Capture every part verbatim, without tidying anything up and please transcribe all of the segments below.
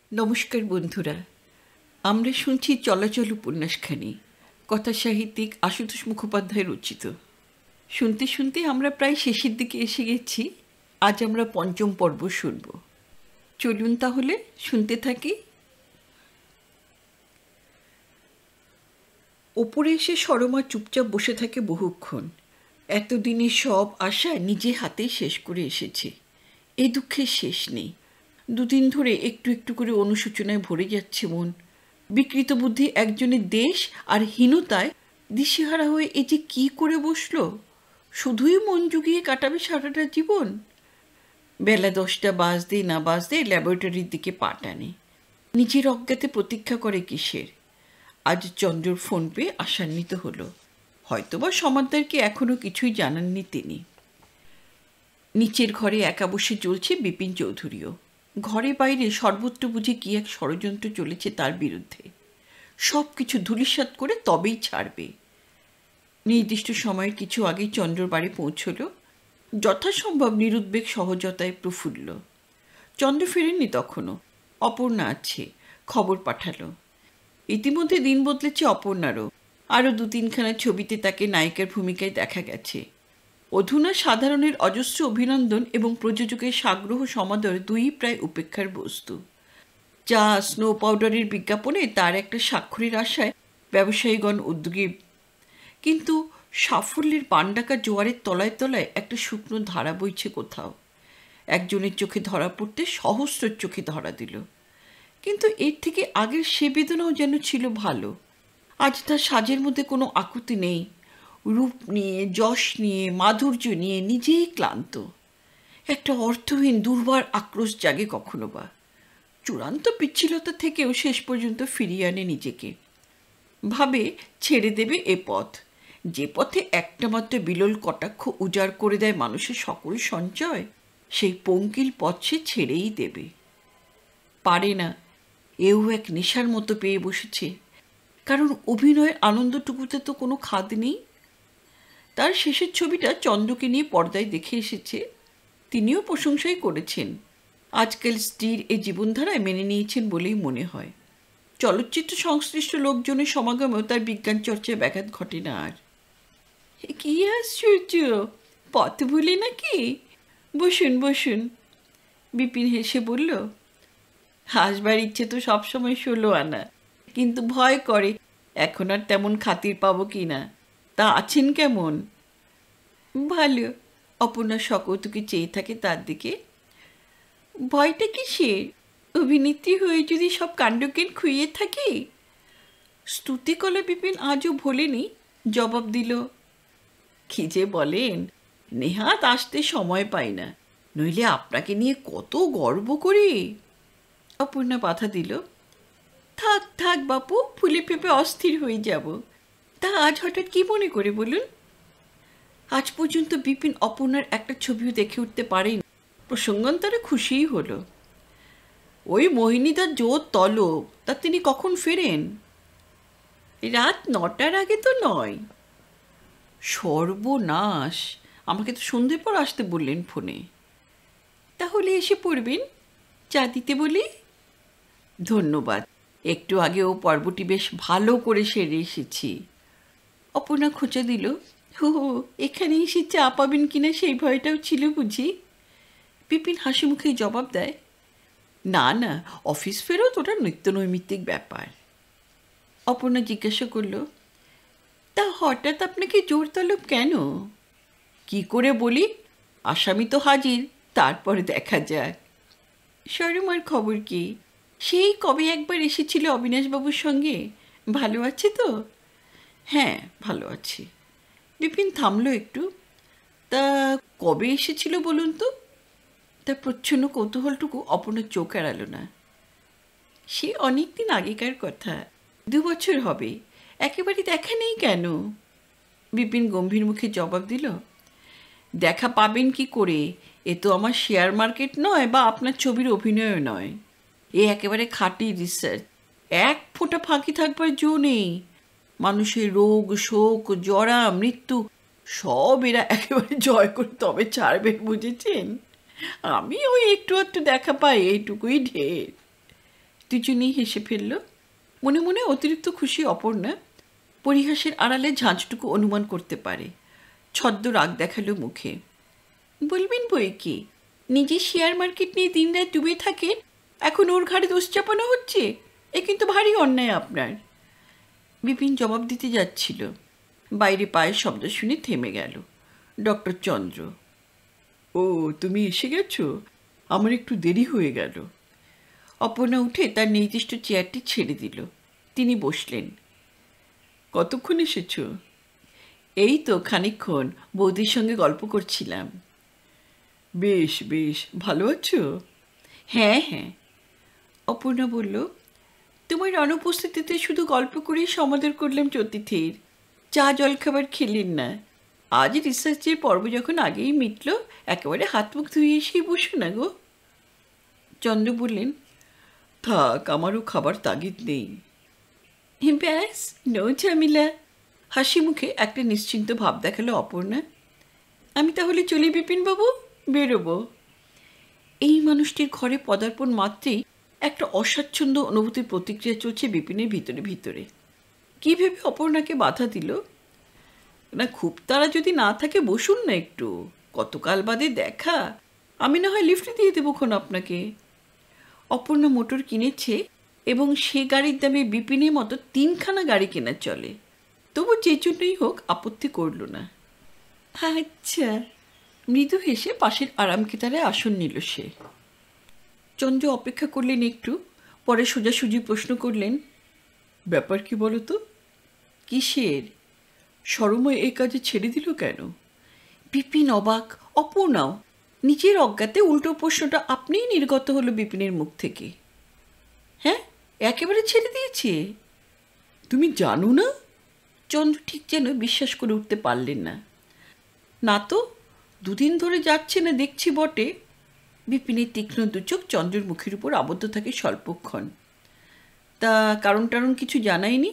নমস্কার বন্ধুরা, আমরা শুনছি চলাচল উপন্যাসখানি, কথা সাহিত্যিক আশুতোষ মুখোপাধ্যায় রচিত। শুনতে শুনতে আমরা প্রায় শেষের দিকে এসে গেছি। আজ আমরা পঞ্চম পর্ব শুনব। চলুন তাহলে শুনতে থাকি। ওপরে এসে সরমা চুপচাপ বসে থাকে বহুক্ষণ। এতদিনের সব আশা নিজে হাতেই শেষ করে এসেছে। এই দুঃখের শেষ নেই। দুদিন ধরে একটু একটু করে অনুশোচনায় ভরে যাচ্ছে মন। বিকৃত বুদ্ধি একজনের দেশ আর হীনতায় দিশেহারা হয়ে এ যে কী করে বসলো। শুধুই মন জুগিয়ে কাটাবে সারাটা জীবন। বেলা দশটা বাজতে না বাজতে ল্যাবরেটরির দিকে পা টানে। নিজের অজ্ঞাতে প্রতীক্ষা করে কিসের। আজ চন্দ্রর ফোন পেয়ে আশান্বিত হলো। হয়তোবা সমাদদারকে এখনও কিছুই জানাননি তিনি। নিচের ঘরে একা বসে চলছে বিপিন চৌধুরীও। ঘরে বাইরে সর্বত্র বুঝে কি এক ষড়যন্ত্র চলেছে তার বিরুদ্ধে। সব কিছু ধূলিসাৎ করে তবেই ছাড়বে। নির্দিষ্ট সময়ের কিছু আগেই চন্দ্রর বাড়ি পৌঁছল, যথাসম্ভব নিরুদ্বেগ সহজতায় প্রফুল্ল। চন্দ্র ফেরেননি তখনও। অপর্ণা আছে, খবর পাঠালো। ইতিমধ্যে দিন বদলেছে অপর্ণারও। আরও দু তিনখানা ছবিতে তাকে নায়িকার ভূমিকায় দেখা গেছে। অধুনা সাধারণের অজস্র অভিনন্দন এবং প্রযোজকের সাগ্রহ সমাদর দুই প্রায় উপেক্ষার বস্তু। চা স্নো পাউডারের বিজ্ঞাপনে তার একটা স্বাক্ষরের আশায় ব্যবসায়ীগণ উদ্যোগী, কিন্তু সাফল্যের পান্ডাকা জোয়ারের তলায় তলায় একটা শুকনো ধারা বইছে কোথাও। একজনের চোখে ধরা পড়তে সহস্রের চোখে ধরা দিল। কিন্তু এর থেকে আগের সে বেদনাও যেন ছিল ভালো। আজ তার সাজের মধ্যে কোনো আকুতি নেই। রূপ নিয়ে, যশ নিয়ে, মাধুর্য নিয়ে নিজেই ক্লান্ত। একটা অর্থহীন দুর্বার আক্রোশ জাগে কখনো বা। চূড়ান্ত পিচ্ছিলতা থেকেও শেষ পর্যন্ত ফিরিয়ে আনে নিজেকে। ভাবে ছেড়ে দেবে এ পথ, যে পথে একটা মাত্র বিলোল কটাক্ষ উজাড় করে দেয় মানুষের সকল সঞ্চয়। সেই পঙ্কিল পথ সে ছেড়েই দেবে। পারে না, এও এক নেশার মতো পেয়ে বসেছে। কারণ অভিনয়ের আনন্দটুকুতে তো কোনো খাদ নেই। তার শেষের ছবিটা চন্দ্রকে নিয়ে পর্দায় দেখে এসেছে। তিনিও প্রশংসাই করেছেন। আজকাল স্ত্রীর এই জীবনধারায় মেনে নিয়েছেন বলেই মনে হয়। চলচ্চিত্র সংশ্লিষ্ট লোকজনের সমাগমেও তার বিজ্ঞান চর্চায় ব্যাঘাত ঘটে না আর। কি আশ্চর্য, পথ ভুলে নাকি? বসুন বসুন, বিপিন হেসে বলল। হাসবার ইচ্ছে তো সবসময় ষোলো আনা, কিন্তু ভয় করে এখন আর তেমন খাতির পাবো কি না। তা আছেন কেমন? ভালো। অপর্ণা সকৌতুকে চেয়ে থাকে তার দিকে। ভয়টা কিসের? অভিনেত্রী হয়ে যদি সব কাণ্ডজ্ঞান খুইয়ে থাকি। স্তুতি কলে বিপিন আজও ভোলেনি, জবাব দিল। কি যে বলেন, নেহাত আসতে সময় পাই না, নইলে আপনাকে নিয়ে কত গর্ব করি। অপর্ণা বাধা দিল। থাক থাক বাপু, ফুলে ফেপে অস্থির হয়ে যাব। তা আজ হঠাৎ কি মনে করে বলুন? আজ পর্যন্ত বিপিন অপর্ণার একটা ছবিও দেখে উঠতে পারেনি। প্রসঙ্গান্তরে খুশিই হলো। ওই মোহিনীদার জোর তলব, তা তিনি কখন ফেরেন? রাত নটার আগে তো নয়। সর্বনাশ, আমাকে তো সন্ধ্যের পর আসতে বললেন ফোনে। তাহলে এসে পড়বেন, চা দিতে বলি? ধন্যবাদ, একটু আগে ও পর্বটি বেশ ভালো করে সেরে এসেছি। অপর্ণা খোঁচা দিল। হো, এখানে এসে চা পাবেন কিনা সেই ভয়টাও ছিল বুঝি? বিপিন হাসি মুখেই জবাব দেয়, না না, অফিস ফেরত ওটা নিত্য নৈমিত্তিক ব্যাপার। অপর্ণা জিজ্ঞাসা করল, তা হঠাৎ আপনাকে জোর তলব কেন? কি করে বলি, আসামি তো হাজির, তারপরে দেখা যাক। সরমার খবর কি? সেই কবে একবার এসেছিল অবিনাশবাবুর সঙ্গে। ভালো আছে তো? হ্যাঁ, ভালো আছি। বিপিন থামলো একটু। তা কবে এসেছিল বলুন তো? তার প্রচ্ছন্ন কৌতূহলটুকু অপর্ণার চোখ এড়াল না। সে অনেক দিন আগেকার কথা, দু বছর হবে। একেবারে দেখা নেই কেন? বিপিন গম্ভীর মুখে জবাব দিল, দেখা পাবেন কি করে? এ তো আমার শেয়ার মার্কেট নয় বা আপনার ছবির অভিনয়ও নয়। এ একেবারে খাঁটি রিসার্চ। এক ফোঁটা ফাঁকি থাকবার জো নেই। মানুষের রোগ, শোক, জরা, মৃত্যু সব এরা একেবারে জয় করে তবে ছাড়বেন, বুঝেছেন? আমি ওই একটু একটু দেখা পাই, এইটুকুই ঢের। দুজনেই হেসে ফেলল। মনে মনে অতিরিক্ত খুশি অপর্ণা, পরিহাসের আড়ালে ঝাঁঝটুকু অনুমান করতে পারে। ছদ্ম রাগ দেখালো মুখে। বলবেন বই কি, নিজে শেয়ার মার্কেট নিয়ে দিন রাত ডুবে থাকেন, এখন ওর ঘাড়ে দোষ চাপানো হচ্ছে? এ কিন্তু ভারী অন্যায় আপনার। বিপিন জবাব দিতে যাচ্ছিল, বাইরে পায়ের শব্দ শুনে থেমে গেল। ডক্টর চন্দ্র, ও তুমি এসে গেছো, আমার একটু দেরি হয়ে গেল। অপর্ণা উঠে তার নির্দিষ্ট চেয়ারটি ছেড়ে দিল। তিনি বসলেন। কতক্ষণ এসেছ? এই তো খানিকক্ষণ, বৌদির সঙ্গে গল্প করছিলাম। বেশ বেশ, ভালো আছো? হ্যাঁ হ্যাঁ। অপর্ণা বলল, তোমার অনুপস্থিতিতে শুধু গল্প করেই সমাদর করলাম চতিথির, চা জলখাবার খেলেন না। আজ রিসার্চের পর্ব যখন আগেই মিটল, একেবারে হাত মুখ ধুয়ে এসেই বসো না গো। চন্দ্র বললেন, থাক, আমারও খাবার তাগিদ নেই। ব্যাস, নো ঝামেলা। হাসি মুখে একটা নিশ্চিন্ত ভাব দেখালো অপর্ণা। আমি তাহলে চলি বিপিনবাবু, বেরোবো। এই মানুষটির ঘরে পদার্পণ মাত্রেই একটা অস্বাচ্ছন্দ্য অনুভূতির প্রতিক্রিয়া চলছে বিপিনের ভিতরে ভিতরে। কী ভেবে অপর্ণাকে বাধা দিল। না, খুব তারা যদি না থাকে বসুন না একটু, কতকাল বাদে দেখা, আমি না হয় লিফটে দিয়ে দেবোক্ষণ আপনাকে। অপর্ণা মোটর কিনেছে এবং সে গাড়ির দামে বিপিনের মতো তিনখানা গাড়ি কেনা চলে, তবু যে জন্যই হোক আপত্তি করল না। আচ্ছা, মৃদু হেসে পাশের আরামকেতারে আসন নিল সে। চন্দ্র অপেক্ষা করলেন একটু, পরে সোজাসুজি প্রশ্ন করলেন, ব্যাপার কি বলো তো? কিসের? সরময় এই কাজে ছেড়ে দিল কেন? বিপিন অবাক, অপর্ণাও। নিজের অজ্ঞাতে উল্টো প্রশ্নটা আপনিই নির্গত হলো বিপিনের মুখ থেকে। হ্যাঁ, একেবারে ছেড়ে দিয়েছে? তুমি জানো না? চন্দ্র ঠিক যেন বিশ্বাস করে উঠতে পারলেন না। না তো, দুদিন ধরে যাচ্ছে না দেখছি বটে। বিপিনের তীক্ষ্ণ দুচোখ চন্দ্রের মুখের উপর আবদ্ধ থাকে স্বল্পক্ষণ। তা কারণ টারণ কিছু জানায়নি?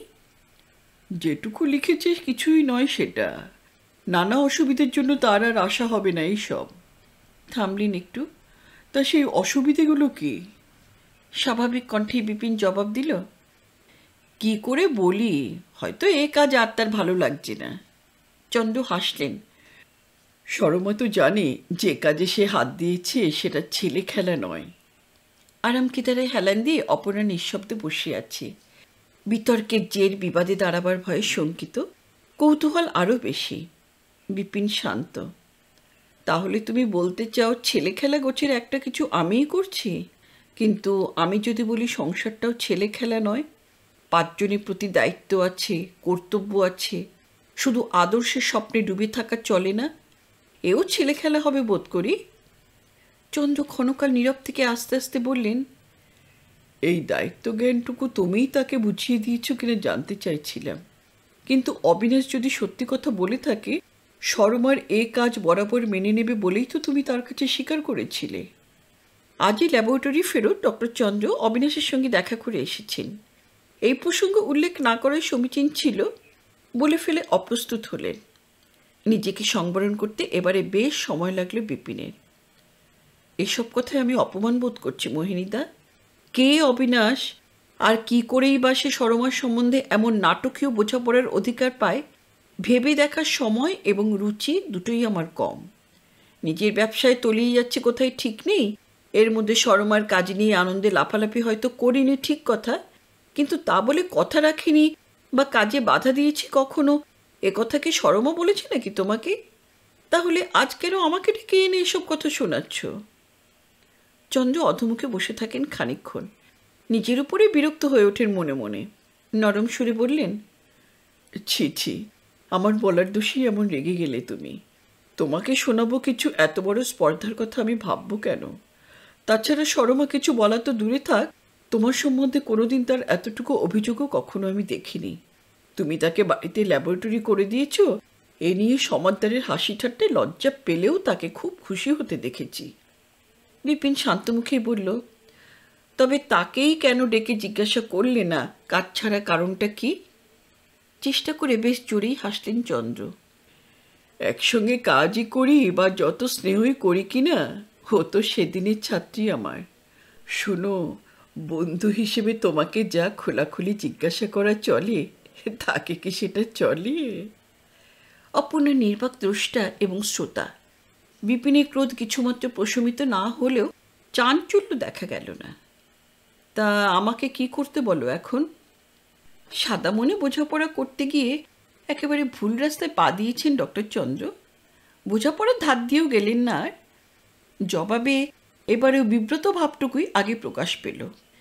যেটুকু লিখেছে কিছুই নয় সেটা। নানা অসুবিধার জন্য তার আর আশা হবে না এইসব। থামলেন একটু। তা সেই অসুবিধেগুলো কি? স্বাভাবিক কণ্ঠে বিপিন জবাব দিল, কি করে বলি, হয়তো এ কাজ আর তার ভালো লাগছে না। চন্দ্র হাসলেন। সরমা তো জানে যে কাজে সে হাত দিয়েছে সেটা ছেলে খেলা নয়। আরামকেদারে হেলান দিয়ে অপর্ণা নিঃশব্দে বসে আছে। বিতর্কের জের বিবাদে দাঁড়াবার ভয়ে শঙ্কিত, কৌতূহল আরও বেশি। বিপিন শান্ত। তাহলে তুমি বলতে চাও ছেলে খেলা গোছের একটা কিছু আমিই করছি? কিন্তু আমি যদি বলি সংসারটাও ছেলে খেলা নয়, পাঁচজনের প্রতি দায়িত্ব আছে, কর্তব্য আছে, শুধু আদর্শের স্বপ্নে ডুবে থাকা চলে না, এও ছেলে খেলা হবে বোধ করি। চন্দ্র ক্ষণকাল নীরব থেকে আস্তে আস্তে বললেন, এই দায়িত্ব জ্ঞানটুকু তুমিই তাকে বুঝিয়ে দিয়েছ কিনা জানতে চাইছিলাম। কিন্তু অবিনাশ যদি সত্যি কথা বলে থাকে, সরমার এ কাজ বরাবর মেনে নেবে বলেই তো তুমি তার কাছে স্বীকার করেছিলে। আজই ল্যাবরেটরি ফেরত ডক্টর চন্দ্র অবিনাশের সঙ্গে দেখা করে এসেছেন। এই প্রসঙ্গ উল্লেখ না করাই সমীচীন ছিল বলে ফেলে অপ্রস্তুত হলেন। নিজেকে সংবরণ করতে এবারে বেশ সময় লাগলো বিপিনের। এসব কথায় আমি অপমান বোধ করছি মোহিনীদা। কে অবিনাশ, আর কি করেই বা সে সরমার সম্বন্ধে এমন নাটকীয় বোঝাপড়ার অধিকার পায়, ভেবে দেখার সময় এবং রুচি দুটোই আমার কম। নিজের ব্যবসায় তলিয়ে যাচ্ছে কোথায় ঠিক নেই, এর মধ্যে সরমার কাজ নিয়ে আনন্দে লাফালাফি হয়তো করিনি ঠিক কথা, কিন্তু তা বলে কথা রাখিনি বা কাজে বাধা দিয়েছি কখনো, এ কথা কি সরমা বলেছে নাকি তোমাকে? তাহলে আজ কেন আমাকে ডেকে এনে এসব কথা শোনাচ্ছ? চন্দ্র অধমুখে বসে থাকেন খানিকক্ষণ, নিজের উপরে বিরক্ত হয়ে ওঠেন মনে মনে। নরম সুরে বললেন, ছি ছি, আমার বলার দোষেই এমন রেগে গেলে তুমি। তোমাকে শোনাবো কিছু এত বড় স্পর্ধার কথা আমি ভাববো কেন? তাছাড়া সরমা কিছু বলা তো দূরে থাক, তোমার সম্বন্ধে কোনোদিন তার এতটুকু অভিযোগও কখনো আমি দেখিনি। তুমি তাকে বাড়িতে ল্যাবরেটরি করে দিয়েছ, এ নিয়ে সমাদদারের হাসি ঠাট্টায় লজ্জা পেলেও তাকে খুব খুশি হতে দেখেছি। বিপিন শান্তমুখেই বলল, তবে তাকেই কেন ডেকে জিজ্ঞাসা করলে না কাজ ছাড়া কারণটা কি? চেষ্টা করে বেশ জোরেই হাসলেন চন্দ্র। একসঙ্গে কাজই করি বা যত স্নেহই করি কিনা, ও তো সেদিনের ছাত্রী আমার। শোনো, বন্ধু হিসেবে তোমাকে যা খোলাখুলি জিজ্ঞাসা করা চলে, তাকে কি সেটা চলে? অপূর্ণা নির্বাক দ্রষ্টা এবং শ্রোতা। বিপিনের ক্রোধ কিছুমাত্র প্রশমিত না হলেও চাঞ্চল্য দেখা গেল না। তা আমাকে কি করতে বলো এখন? সাদা মনে বোঝাপড়া করতে গিয়ে একেবারে ভুল রাস্তায় পা দিয়েছেন ডক্টর চন্দ্র। বোঝাপড়ার ধার দিয়েও গেলেন না আর। জবাবে এবারেও বিব্রত ভাবটুকুই আগে প্রকাশ পেল।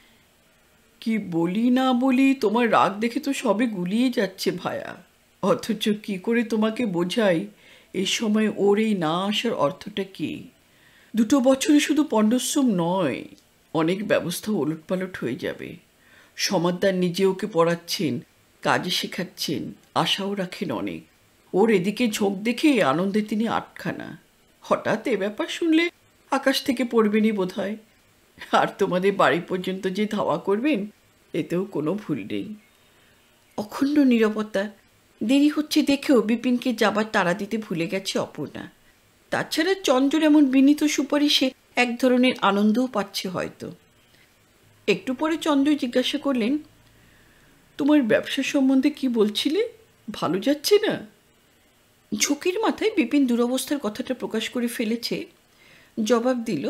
কি বলি না বলি, তোমার রাগ দেখে তো সবে গুলিয়ে যাচ্ছে ভায়া। অথচ কি করে তোমাকে বোঝাই এই সময় ওর এই না আসার অর্থটা কি? দুটো বছরে শুধু পণ্ডশ্রম নয়, অনেক ব্যবস্থা ওলটপালট হয়ে যাবে। সমাদদার নিজে ওকে পড়াচ্ছেন, কাজে শেখাচ্ছেন, আশাও রাখেন অনেক। ওর এদিকে ঝোঁক দেখে আনন্দে তিনি আটখানা। হঠাৎ এ ব্যাপার শুনলে আকাশ থেকে পড়বেনই বোধ হয়। আর তোমাদের বাড়ি পর্যন্ত যে ধাওয়া করবেন, এতেও কোনো ভুল নেই। অখণ্ড নীরবতা। দেরি হচ্ছে দেখেও বিপিনকে যাবার তাড়া দিতে ভুলে গেছে অপূর্ণা। তাছাড়া চন্দ্র এমন বিনীত সুপারিশে এক ধরনের আনন্দও পাচ্ছে হয়তো। একটু পরে চন্দ্র জিজ্ঞাসা করলেন, তোমার ব্যবসা সম্বন্ধে কি বলছিলে? ভালো যাচ্ছে না? ঝুঁকির মাথায় বিপিন দুরবস্থার কথাটা প্রকাশ করে ফেলেছে। জবাব দিল,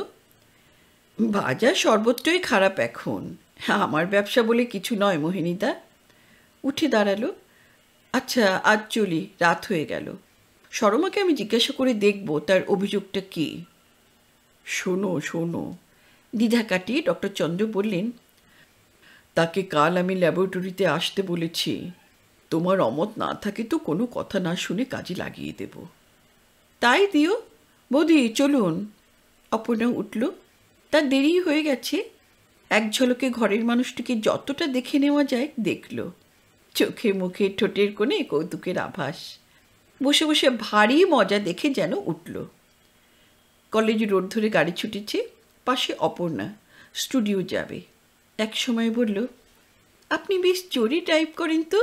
বাজার সর্বত্রই খারাপ এখন। আমার ব্যবসা বলে কিছু নয় মোহিনীদা। উঠে দাঁড়ালো। আচ্ছা, আজ চলি, রাত হয়ে গেল। সরমাকে আমি জিজ্ঞাসা করে দেখব তার অভিযোগটা কি। শোনো শোনো, দ্বিধা কাটিয়ে ডক্টর চন্দ্র বললেন, তাকে কাল আমি ল্যাবরেটরিতে আসতে বলেছি। তোমার অমত না থাকে তো কোনো কথা না শুনে কাজে লাগিয়ে দেব। তাই দিও বৌদি, চলুন। অপর্ণা উঠল। তার দেরি হয়ে গেছে। এক ঝলকে ঘরের মানুষটিকে যতটা দেখে নেওয়া যায় দেখল। চোখে মুখে ঠোঁটের কোণে কৌতুকের আভাস। বসে বসে ভারী মজা দেখে যেন উঠল। কলেজ রোড ধরে গাড়ি ছুটেছে। পাশে অপর্ণা, স্টুডিও যাবে। এক সময় বলল, আপনি বেশ জোরে টাইপ করেন তো।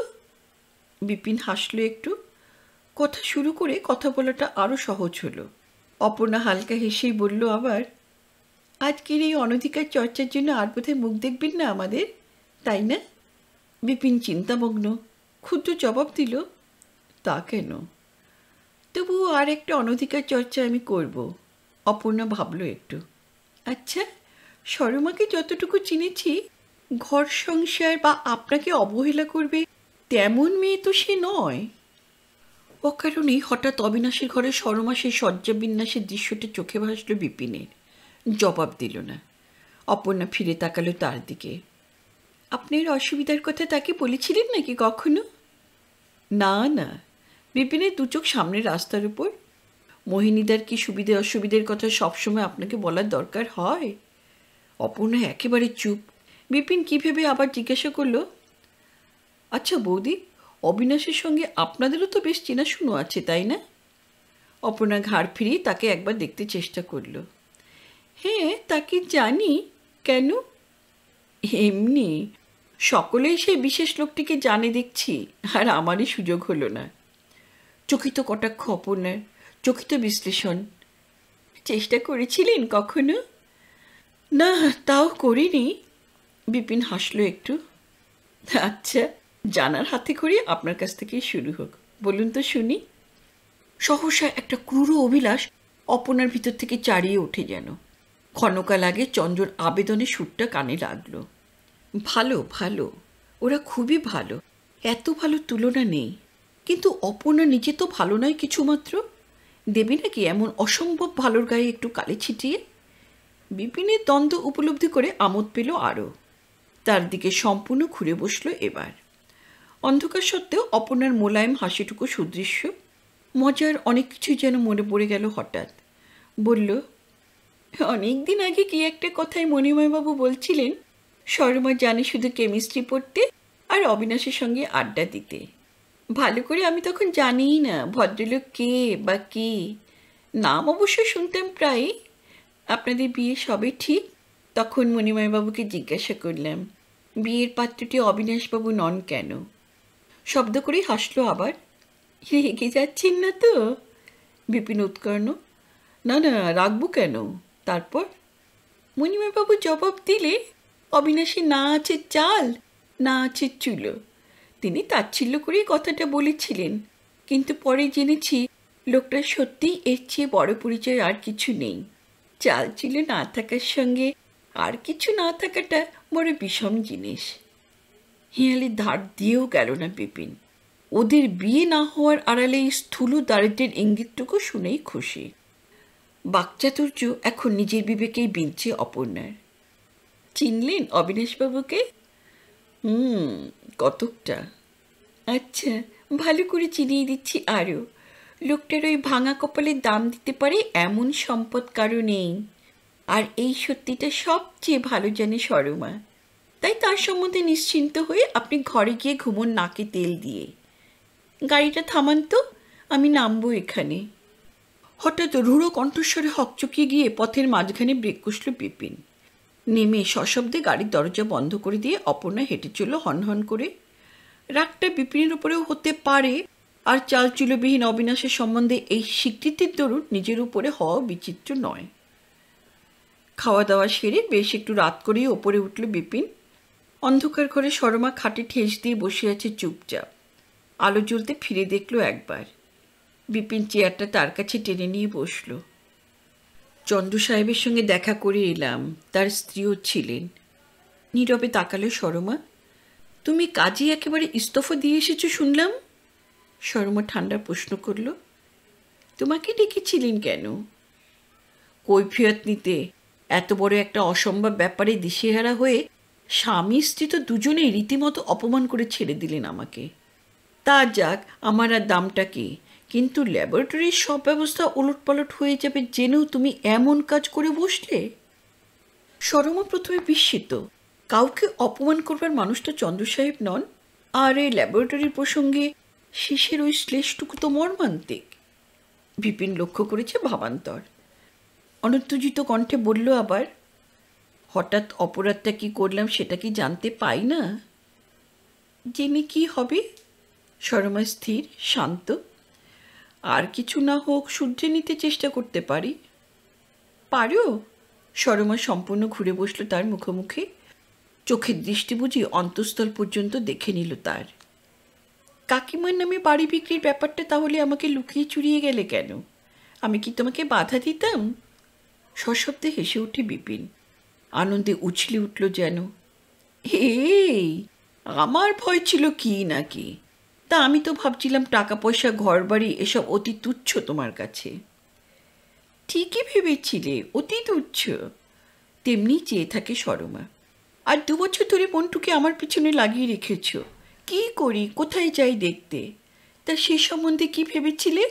বিপিন হাসল একটু। কথা শুরু করে কথা বলাটা আরও সহজ হলো। অপর্ণা হালকা হেসেই বলল আবার, আজকের এই অনধিকার চর্চার জন্য আর বোধহয় মুখ দেখবেন না আমাদের, তাই না? বিপিন চিন্তামগ্ন। ক্ষুদ্র জবাব দিল, তা কেন? তবু আর একটা অনধিকার চর্চা আমি করব। অপর্ণা ভাবল একটু। আচ্ছা, সরমাকে যতটুকু চিনেছি, ঘর সংসার বা আপনাকে অবহেলা করবে তেমন মেয়ে তো সে নয়। অকারণেই হঠাৎ অবিনাশের ঘরে সরমা সেই শয্যাবিন্যাসের দৃশ্যটা চোখে ভাসল বিপিনের। জবাব দিল না। অপর্ণা ফিরে তাকালো তার দিকে। আপনার অসুবিধার কথা তাকে বলেছিলেন নাকি কখনো? না না। বিপিনের দু চোখ সামনের রাস্তার উপর। মোহিনীদার কি সুবিধে অসুবিধের কথা সবসময় আপনাকে বলার দরকার হয়? অপর্ণা একেবারে চুপ। বিপিন কী ভেবে আবার জিজ্ঞাসা করল, আচ্ছা বৌদি, অবিনাশের সঙ্গে আপনাদেরও তো বেশ চেনাশুনো আছে, তাই না? অপর্ণা ঘাড় ফিরিয়ে তাকে একবার দেখতে চেষ্টা করল। হ্যাঁ, তাকে জানি। কেন? এমনি। সকলেই সেই বিশেষ লোকটিকে জানে দেখছি, আর আমারই সুযোগ হলো না। চকিত কটাক্ষ অপর্ণার, চকিত বিশ্লেষণ। চেষ্টা করেছিলেন কখনো? না, তাও করিনি। বিপিন হাসল একটু। আচ্ছা, জানার হাতে করে আপনার কাছ থেকেই শুরু হোক। বলুন তো শুনি। সহসা একটা ক্রূর অভিলাষ অপর্ণার ভিতর থেকে চারিয়ে ওঠে যেন। ক্ষণকাল আগে চন্দ্রর আবেদনের সুরটা কানে লাগল। ভালো ভালো, ওরা খুবই ভালো, এত ভালো তুলনা নেই। কিন্তু অপর্ণা নিজে তো ভালো নয় কিছুমাত্র। দেবে নাকি এমন অসম্ভব ভালোর গায়ে একটু কালি ছিটিয়ে? বিপিনের দ্বন্দ্ব উপলব্ধি করে আমোদ পেল আরও। তার দিকে সম্পূর্ণ ঘুরে বসল এবার। অন্ধকার সত্ত্বেও অপর্ণার মোলায়েম হাসিটুকু সুদৃশ্য। মজার অনেক কিছুই যেন মনে পড়ে গেল হঠাৎ। বলল, অনেক দিন আগে কি একটা কথায় মণিময়বাবু বলছিলেন, সরমা জানে শুধু কেমিস্ট্রি পড়তে আর অবিনাশের সঙ্গে আড্ডা দিতে। ভালো করে আমি তখন জানিই না ভদ্রলোক কে বা কি। নাম অবশ্য শুনতাম প্রায়। আপনাদের বিয়ে সবে ঠিক, তখন মণিময়বাবুকে জিজ্ঞাসা করলাম, বিয়ের পাত্রটি অবিনাশবাবু নন কেন? শব্দ করেই হাসলো আবার। রেগে যাচ্ছেন না তো? বিপিন উৎকর্ণ। না না, রাখবো কেন? তারপর মণিময়বাবু জবাব দিলে, অবিনাশী না আছে চাল, না আছে চুলো। তিনি তাচ্ছিল্য করেই কথাটা বলেছিলেন, কিন্তু পরে জেনেছি লোকটা সত্যিই এর চেয়ে বড় পরিচয় আর কিছু নেই। চাল চুলো না থাকার সঙ্গে আর কিছু না থাকাটা বড় বিষম জিনিস। হিয়ালি ধার দিয়েও গেল না বিপিন। ওদের বিয়ে না হওয়ার আড়ালে এই স্থূল দারিদ্র্যের ইঙ্গিতটুকু শুনেই খুশি। বাকচাতুর্য এখন নিজের বিবেকেই বিনছে অপর্ণার। চিনলেন অবিনাশবাবুকে? হুম, কতকটা। আচ্ছা, ভালো করে চিনিয়ে দিচ্ছি আরও। লোকটার ওই ভাঙা কপালের দাম দিতে পারে এমন সম্পদ কারো নেই। আর এই সত্যিটা সবচেয়ে ভালো জানে সরমা। তাই তার সম্বন্ধে নিশ্চিন্ত হয়ে আপনি ঘরে গিয়ে ঘুমোন নাকে তেল দিয়ে। গাড়িটা থামান তো, আমি নামবো এখানে। হঠাৎ রূঢ় কণ্ঠস্বরে হকচকিয়ে গিয়ে পথের মাঝখানে ব্রেক কষল বিপিন। নেমে সশব্দে গাড়ির দরজা বন্ধ করে দিয়ে অপর্ণা হেঁটে চলল হনহন করে। রাগটা বিপিনের উপরেও হতে পারে, আর চালচুলোবিহীন অবিনাশের সম্বন্ধে এই স্বীকৃতির দরুন নিজের উপরে হওয়া বিচিত্র নয়। খাওয়া দাওয়া সেরে বেশ একটু রাত করেই ওপরে উঠল বিপিন। অন্ধকার ঘরে সরমা খাটে ঠেস দিয়ে বসে আছে চুপচাপ। আলো জ্বলতে ফিরে দেখল একবার। বিপিন চেয়ারটা তার কাছে টেনে নিয়ে বসল। চন্দ্র সাহেবের সঙ্গে দেখা করে এলাম, তার স্ত্রীও ছিলেন। নীরবে তাকালো সরমা। তুমি কাজে একেবারে ইস্তফা দিয়ে এসেছো শুনলাম। সরমা ঠান্ডা প্রশ্ন করল। তোমাকে ডেকেছিলেন কেন? কৈফিয়ত নিতে। এত বড় একটা অসম্ভব ব্যাপারে দিশেহারা হয়ে স্বামী স্ত্রী তো দুজনেই রীতিমতো অপমান করে ছেড়ে দিলেন আমাকে। তা যাক, আমার আর দামটা কি, কিন্তু ল্যাবরেটরির সব ব্যবস্থা ওলটপালট হয়ে যাবে জেনেও তুমি এমন কাজ করে বসলে। সরমা প্রথমে বিস্মিত। কাউকে অপমান করবার মানুষটা চন্দ্র সাহেব নন, আর এই ল্যাবরেটরির প্রসঙ্গে শেষের ওই শ্লেষটুকু তো মর্মান্তিক। বিপিন লক্ষ্য করেছে ভাবান্তর। অনুত্তেজিত কণ্ঠে বলল আবার, হঠাৎ অপরাধটা কি করলাম সেটা কি জানতে পাই না? জেনে কি হবে? সরমা স্থির শান্ত। আর কিছু না হোক শুধরে নিতে চেষ্টা করতে পারি। পারো? সরমা সম্পূর্ণ ঘুরে বসল তার মুখোমুখি। চোখের দৃষ্টি বুঝি অন্তঃস্থল পর্যন্ত দেখে নিল তার। কাকিমার নামে বাড়ি বিক্রির ব্যাপারটা তাহলে আমাকে লুকিয়ে চুরিয়ে গেলে কেন? আমি কি তোমাকে বাধা দিতাম? সশব্দে হেসে উঠে বিপিন। আনন্দে উছলে উঠল যেন। এই আমার ভয় ছিল কি না কি, তা আমি তো ভাবছিলাম টাকা পয়সা ঘর বাড়ি এসব অতি তুচ্ছ তোমার কাছে। ঠিকই ভেবেছিলে অতি তুচ্ছ। তেমনি চেয়ে থাকে সরমা। আর দু বছর ধরে মন্টুকে আমার পিছনে লাগিয়ে রেখেছ। কি করি, কোথায় যাই দেখতে, তা সে সম্বন্ধে কি ভেবেছিলে?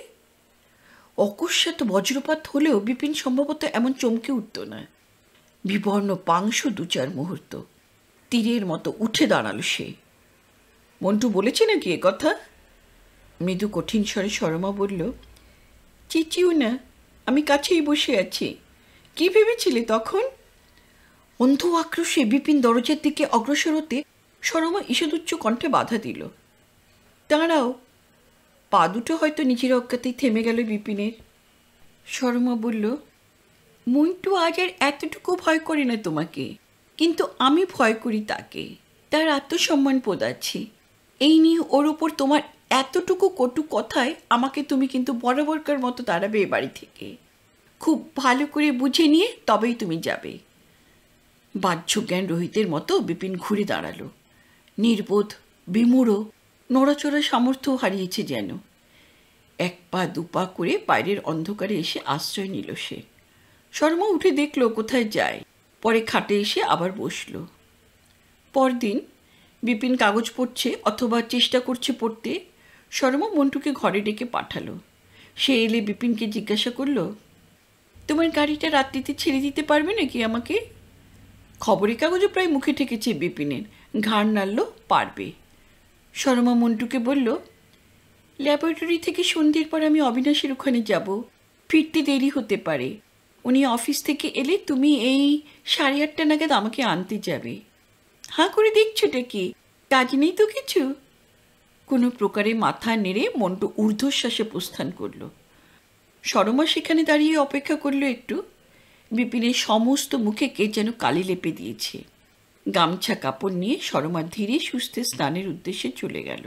অকস্মাৎ বজ্রপাত হলেও বিপিন সম্ভবত এমন চমকে উঠত না। বিবর্ণ পাংশু দু চার মুহূর্ত। তীরের মতো উঠে দাঁড়ালো সে। মন্টু বলেছে নাকি এ কথা? মৃদু কঠিন স্বরে সরমা বলল, চেঁচিও না, আমি কাছেই বসে আছি। কি ভেবেছিলে তখন? অন্ধ আক্রোশে বিপিন দরজার দিকে অগ্রসর হতে সরমা ঈষদুচ্চ কণ্ঠে বাধা দিল। দাঁড়াও। পা দুটো হয়তো নিজের অজ্ঞাতেই থেমে গেল বিপিনের। সরমা বলল, মন্টু আজ আর এতটুকু ভয় করে না তোমাকে, কিন্তু আমি ভয় করি তাকে। তার আত্মসম্মান বোধ আছে। এই নিয়ে ওর ওপর তোমার এতটুকু কটু কথায় আমাকে তুমি কিন্তু বরাবরকার মতো তাড়াবে এ বাড়ি থেকে। খুব ভালো করে বুঝে নিয়ে তবেই তুমি যাবে। বাহ্য জ্ঞান রহিতের মতো বিপিন ঘুরে দাঁড়ালো। নির্বোধ, বিমূঢ়, নড়াচড়ার সামর্থ্য হারিয়েছে যেন। এক পা দুপা করে বাইরের অন্ধকারে এসে আশ্রয় নিল সে। শর্মা উঠে দেখল কোথায় যায়, পরে খাটে এসে আবার বসল। পরদিন বিপিন কাগজ পড়ছে অথবা চেষ্টা করছে পড়তে। শর্মা মন্টুকে ঘরে ডেকে পাঠালো। সে এলে বিপিনকে জিজ্ঞাসা করল, তোমার গাড়িটা রাত্রিতে ছেড়ে দিতে পারবে নাকি আমাকে? খবরের কাগজও প্রায় মুখে ঠেকেছে বিপিনের। ঘাড় নাড়ল, পারবে। শর্মা মন্টুকে বলল, ল্যাবরেটরি থেকে সন্ধ্যের পর আমি অবিনাশের ওখানে যাব, ফিরতে দেরি হতে পারে। উনি অফিস থেকে এলে তুমি এই সাড়ে আটটা নাগাদ আমাকে আনতে যাবে। হাঁ করে দেখছোটা কি, কাজ নেই তো কিছু? কোনো প্রকারে মাথা নেড়ে মন্টু ঊর্ধ্বশ্বাসে প্রস্থান করল। সরমা সেখানে দাঁড়িয়ে অপেক্ষা করল একটু। বিপিনের সমস্ত মুখে কে যেন কালি লেপে দিয়েছে। গামছা কাপড় নিয়ে সরমা ধীরে সুস্থে স্নানের উদ্দেশ্যে চলে গেল।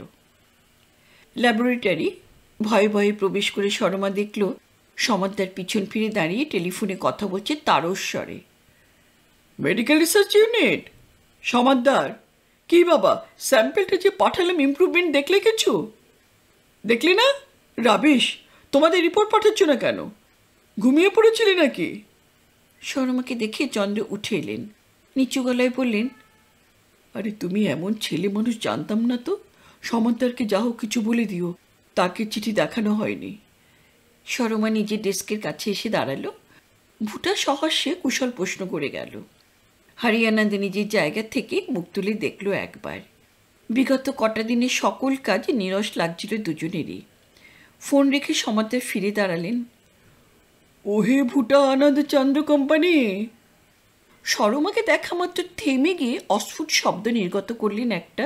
ল্যাবরেটরি ভয়ে ভয়ে প্রবেশ করে সরমা দেখল সমাদ্দার পিছন ফিরে দাঁড়িয়ে টেলিফোনে কথা বলছে তারস্বরে। Medical research unit, Samaddar. কি বাবা, স্যাম্পেলটা যে পাঠালাম ইমপ্রুভমেন্ট দেখলে কিছু? দেখলি না? রাবিশ, তোমাদের রিপোর্ট পাঠাচ্ছ না কেন? ঘুমিয়ে পড়েছিলি নাকি? সরমাকে দেখে চন্দ্র উঠে এলেন, নিচু গলায় বললেন, আরে তুমি এমন ছেলে মানুষ জানতাম না তো। সমাদ্দারকে যা হোক কিছু বলে দিও, তাকে চিঠি দেখানো হয়নি। সরমা নিজের ডেস্কের কাছে এসে দাঁড়ালো। ভুটা সহস্যে কুশল প্রশ্ন করে গেল। হরিয়ানন্দ নিজের জায়গা থেকে মুখ তুলে দেখল একবার। বিগত কটা দিনে সকল কাজ নিরস লাগছিল দুজনেরই। ফোন রেখে সমাদ্দার ফিরে দাঁড়ালেন। ওহে ভুটা আনন্দ চন্দ্র কোম্পানি। সরমাকে দেখা মাত্র থেমে গিয়ে অস্ফুট শব্দ নির্গত করলেন একটা,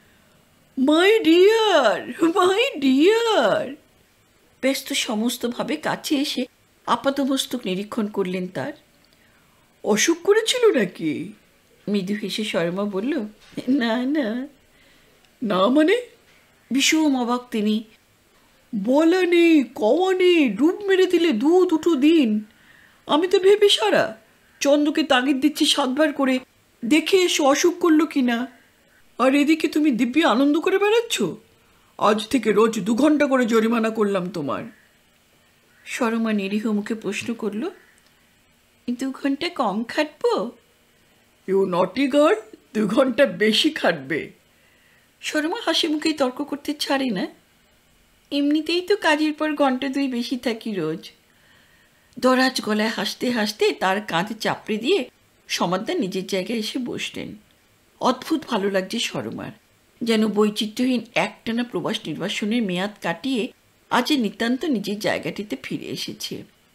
মাই ডিয়ার, মাই ডিয়ার। ব্যস্ত সমস্তভাবে কাছে এসে আপাতমস্তক নিরীক্ষণ করলেন তার। অসুখ করেছিল নাকি? মৃদু হেসে শর্মা বলল, না না। না মানে? ভীষণ অবাক তিনি। বলা নেই কওয়া নেই, ডুব মেরে দিলে দু দুটো দিন। আমি তো ভেবে সারা, চন্দ্রকে তাগিদ দিচ্ছি সাতবার করে, দেখে এসে অসুখ করলো কিনা। আর এদিকে তুমি দিব্যি আনন্দ করে বেড়াচ্ছ। আজ থেকে রোজ দু ঘন্টা করে জরিমানা করলাম তোমার। সরমা নিরীহ মুখে প্রশ্ন করল, দু ঘন্টা কম খাটবো? ইউ নটি গার্ল, দু ঘন্টা বেশি খাটবে। সরমা হাসি মুখেই তর্ক করতে ছাড়ে না। এমনিতেই তো কাজের পর ঘন্টা দুই বেশি থাকি রোজ। দরাজ গলায় হাসতে হাসতে তার কাঁধে চাপড়ে দিয়ে সমাদ্দার নিজের জায়গায় এসে বসলেন। অদ্ভুত ভালো লাগছে সরমার, যেন বৈচিত্র্যহীন একটানা প্রবাস নির্বাসনের মেয়াদ কাটিয়ে আজ নিতান্ত নিজের জায়গাটিতে ফিরে এসেছে।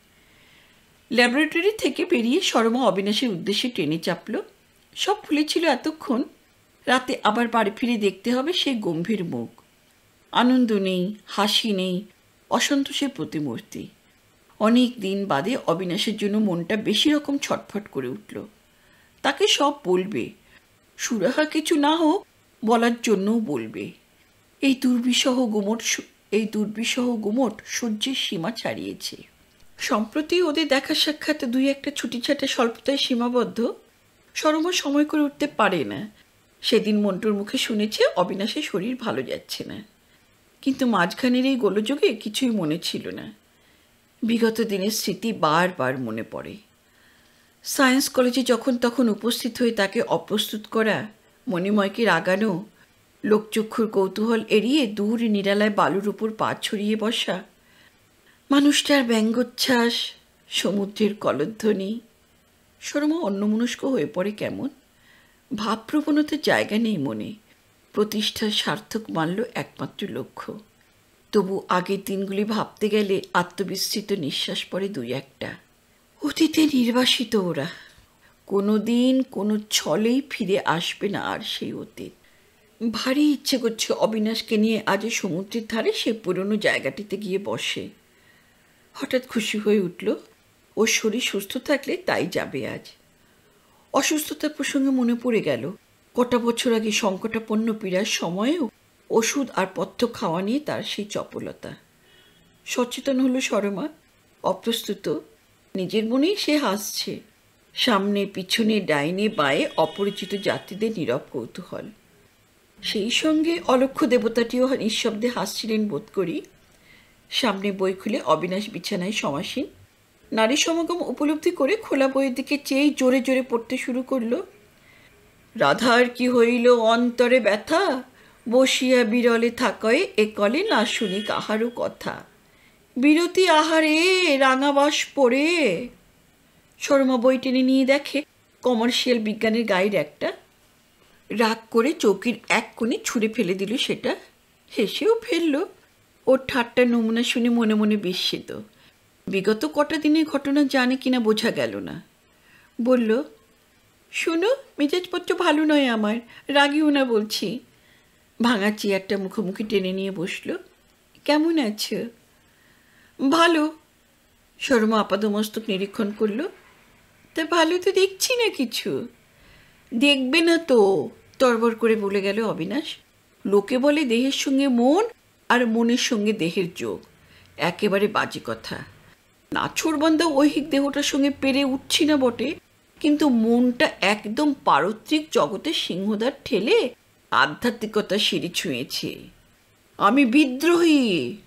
ল্যাবরেটরি থেকে বেরিয়ে সরমা অবিনাশের উদ্দেশ্যে ট্রেনে চাপল। সব ভুলেছিল এতক্ষণ। রাতে আবার বাড়ি ফিরে দেখতে হবে সেই গম্ভীর মুখ। আনন্দ নেই, হাসি নেই, অসন্তোষের প্রতিমূর্তি। অনেক দিন বাদে অবিনাশের জন্য মনটা বেশি রকম ছটফট করে উঠল। তাকে সব বলবে, সুরাহা কিছু না হোক বলার জন্যও বলবে। এই দুর্বিষহ গুমট এই দুর্বিষহ গুমট সহ্যের সীমা ছাড়িয়েছে। সম্প্রতি ওদের দেখা সাক্ষাৎ দুই একটা ছুটিছাটা স্বল্পতায় সীমাবদ্ধ। সরমা সময় করে উঠতে পারে না। সেদিন মন্টুর মুখে শুনেছে অবিনাশের শরীর ভালো যাচ্ছে না, কিন্তু মাঝখানের এই গোলযোগে কিছুই মনে ছিল না। বিগত দিনের স্মৃতি বারবার মনে পড়ে। সায়েন্স কলেজে যখন তখন উপস্থিত হয়ে তাকে অপ্রস্তুত করা, মণিময়কে রাগানো, লোকচক্ষুর কৌতূহল এড়িয়ে দূর নিরালায় বালুর উপর পা ছড়িয়ে বসা, মানুষটার ব্যঙ্গোচ্ছ্বাস, সমুদ্রের কলধ্বনি। সরমা অন্যমনস্ক হয়ে পড়ে কেমন। ভাবপ্রবণতার জায়গা নেই মনে। প্রতিষ্ঠার সার্থক মানল একমাত্র লক্ষ্য। তবু আগের দিনগুলি ভাবতে গেলে আত্মবিস্তৃত নিঃশ্বাস পড়ে দুই একটা। অতীতে নির্বাসিত ওরা, কোনো দিন কোনো ছলেই ফিরে আসবে না আর সেই অতীত। ভারী ইচ্ছে করছে অবিনাশকে নিয়ে আজ সমুদ্রের ধারে সে পুরনো জায়গাটিতে গিয়ে বসে। হঠাৎ খুশি হয়ে উঠল, ওর শরীর সুস্থ থাকলে তাই যাবে আজ। অসুস্থতার প্রসঙ্গে মনে পড়ে গেল কটা বছর আগে সংকটাপন্ন পীড়ার সময়েও ওষুধ আর পথ্য খাওয়া নিয়ে তার সেই চপলতা। সচেতন হলো সরমা, অপ্রস্তুত। নিজের মনেই সে হাসছে। সামনে পিছনে ডাইনে বাঁয়ে অপরিচিত যাত্রীদের নীরব কৌতূহল। সেই সঙ্গে অলক্ষ্য দেবতাটিও নিঃশব্দে হাসছিলেন বোধ করি। সামনে বই খুলে অবিনাশ বিছানায় সমাসীন। নারী সমাগম উপলব্ধি করে খোলা বইয়ের দিকে চেয়েই জোরে জোরে পড়তে শুরু করল। রাধার কি হইল অন্তরে ব্যথা, বসিয়া বিরলে থাকয়ে এ কলে না শুনি কাহারও কথা, বিরতি আহারে রাঙাবাস পড়ে। সরমা বই টেনে নিয়ে দেখে কমার্শিয়াল বিজ্ঞানের গাইড একটা। রাগ করে চৌকির এক কোণে ছুঁড়ে ফেলে দিল সেটা। হেসেও ফেলল। ওর ঠাট্টা নমুনা শুনে মনে মনে বিস্মিত। বিগত কটা দিনের ঘটনা জানে কিনা বোঝা গেল না। বলল, শুনো, মেজাজপত্র ভালো নয় আমার, রাগিও না বলছি। ভাঙা চেয়ারটা মুখোমুখি টেনে নিয়ে বসল। কেমন আছো? ভালো। সরমা আপাদমস্তক নিরীক্ষণ করল। তা ভালো তো দেখছি না কিছু। দেখবে না তো, তরবর করে বলে গেল অবিনাশ। লোকে বলে দেহের সঙ্গে মন আর মনের সঙ্গে দেহের যোগ, একেবারে বাজে কথা। নাছোড়বান্ধা ঐহিক দেহটার সঙ্গে পেরে উঠছি না বটে, কিন্তু মনটা একদম পারত্রিক জগতের সিংহদ্বার ঠেলে আধ্যাত্মিকতার সিঁড়ি ছুঁয়েছে। আমি বিদ্রোহী।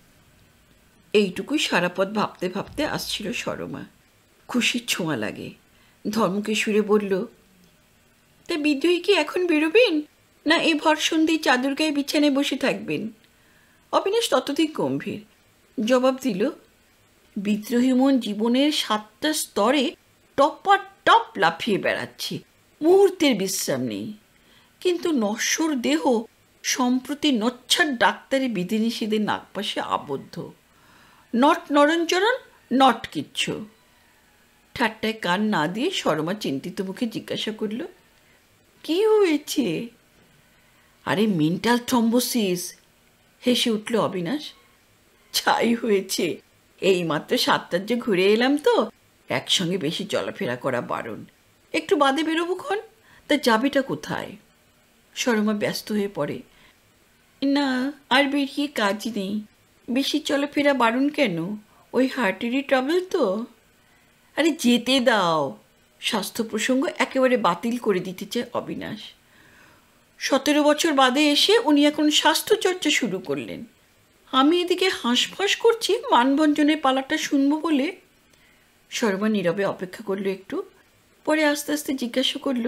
এইটুকুই সারাপথ ভাবতে ভাবতে আসছিল সরমা। খুশির ছোঁয়া লাগে। ধর্মকে সুরে বলল, তা বিদ্রোহী কি এখন বেরোবেন, না এই ভর সন্ধ্যেই চাদর গায়ে বিছানায় বসে থাকবেন? অবিনাশ ততধিক গম্ভীর জবাব দিল, বিদ্রোহী মন জীবনের সাতটা স্তরে টপা টপ লাফিয়ে বেড়াচ্ছে, মুহূর্তের বিশ্রাম নেই। কিন্তু নশ্বর দেহ সম্প্রতি নচ্ছার ডাক্তারি বিধিনিষেধের নাগপাশে আবদ্ধ। নট নরণচরণ, নট কিচ্ছু। ঠাট্টায় কান না দিয়ে সরমা চিন্তিত মুখে জিজ্ঞাসা করল, কি হয়েছে? আরে মেন্টাল থ্রম্বোসিস, হেসে উঠল অবিনাশ। ছাই হয়েছে, এইমাত্র সাতটার যে ঘুরে এলাম তো, একসঙ্গে বেশি চলাফেরা করা বারণ। একটু বাদে বেরোবো ক্ষণ, তা যাবেটা কোথায়? সরমা ব্যস্ত হয়ে পড়ে, না আর বেরিয়ে কাজ নেই। বেশি চলাফেরা বারণ কেন? ওই হার্টেরই ট্রাবল তো। আরে যেতে দাও। স্বাস্থ্য প্রসঙ্গ একেবারে বাতিল করে দিতে চায় অবিনাশ। সতেরো বছর বাদে এসে উনি এখন স্বাস্থ্যচর্চা শুরু করলেন। আমি এদিকে হাঁসফাঁস করছি মানভঞ্জনের পালাটা শুনবো বলে। সরমা নীরবে অপেক্ষা করলো একটু, পরে আস্তে আস্তে জিজ্ঞাসা করল,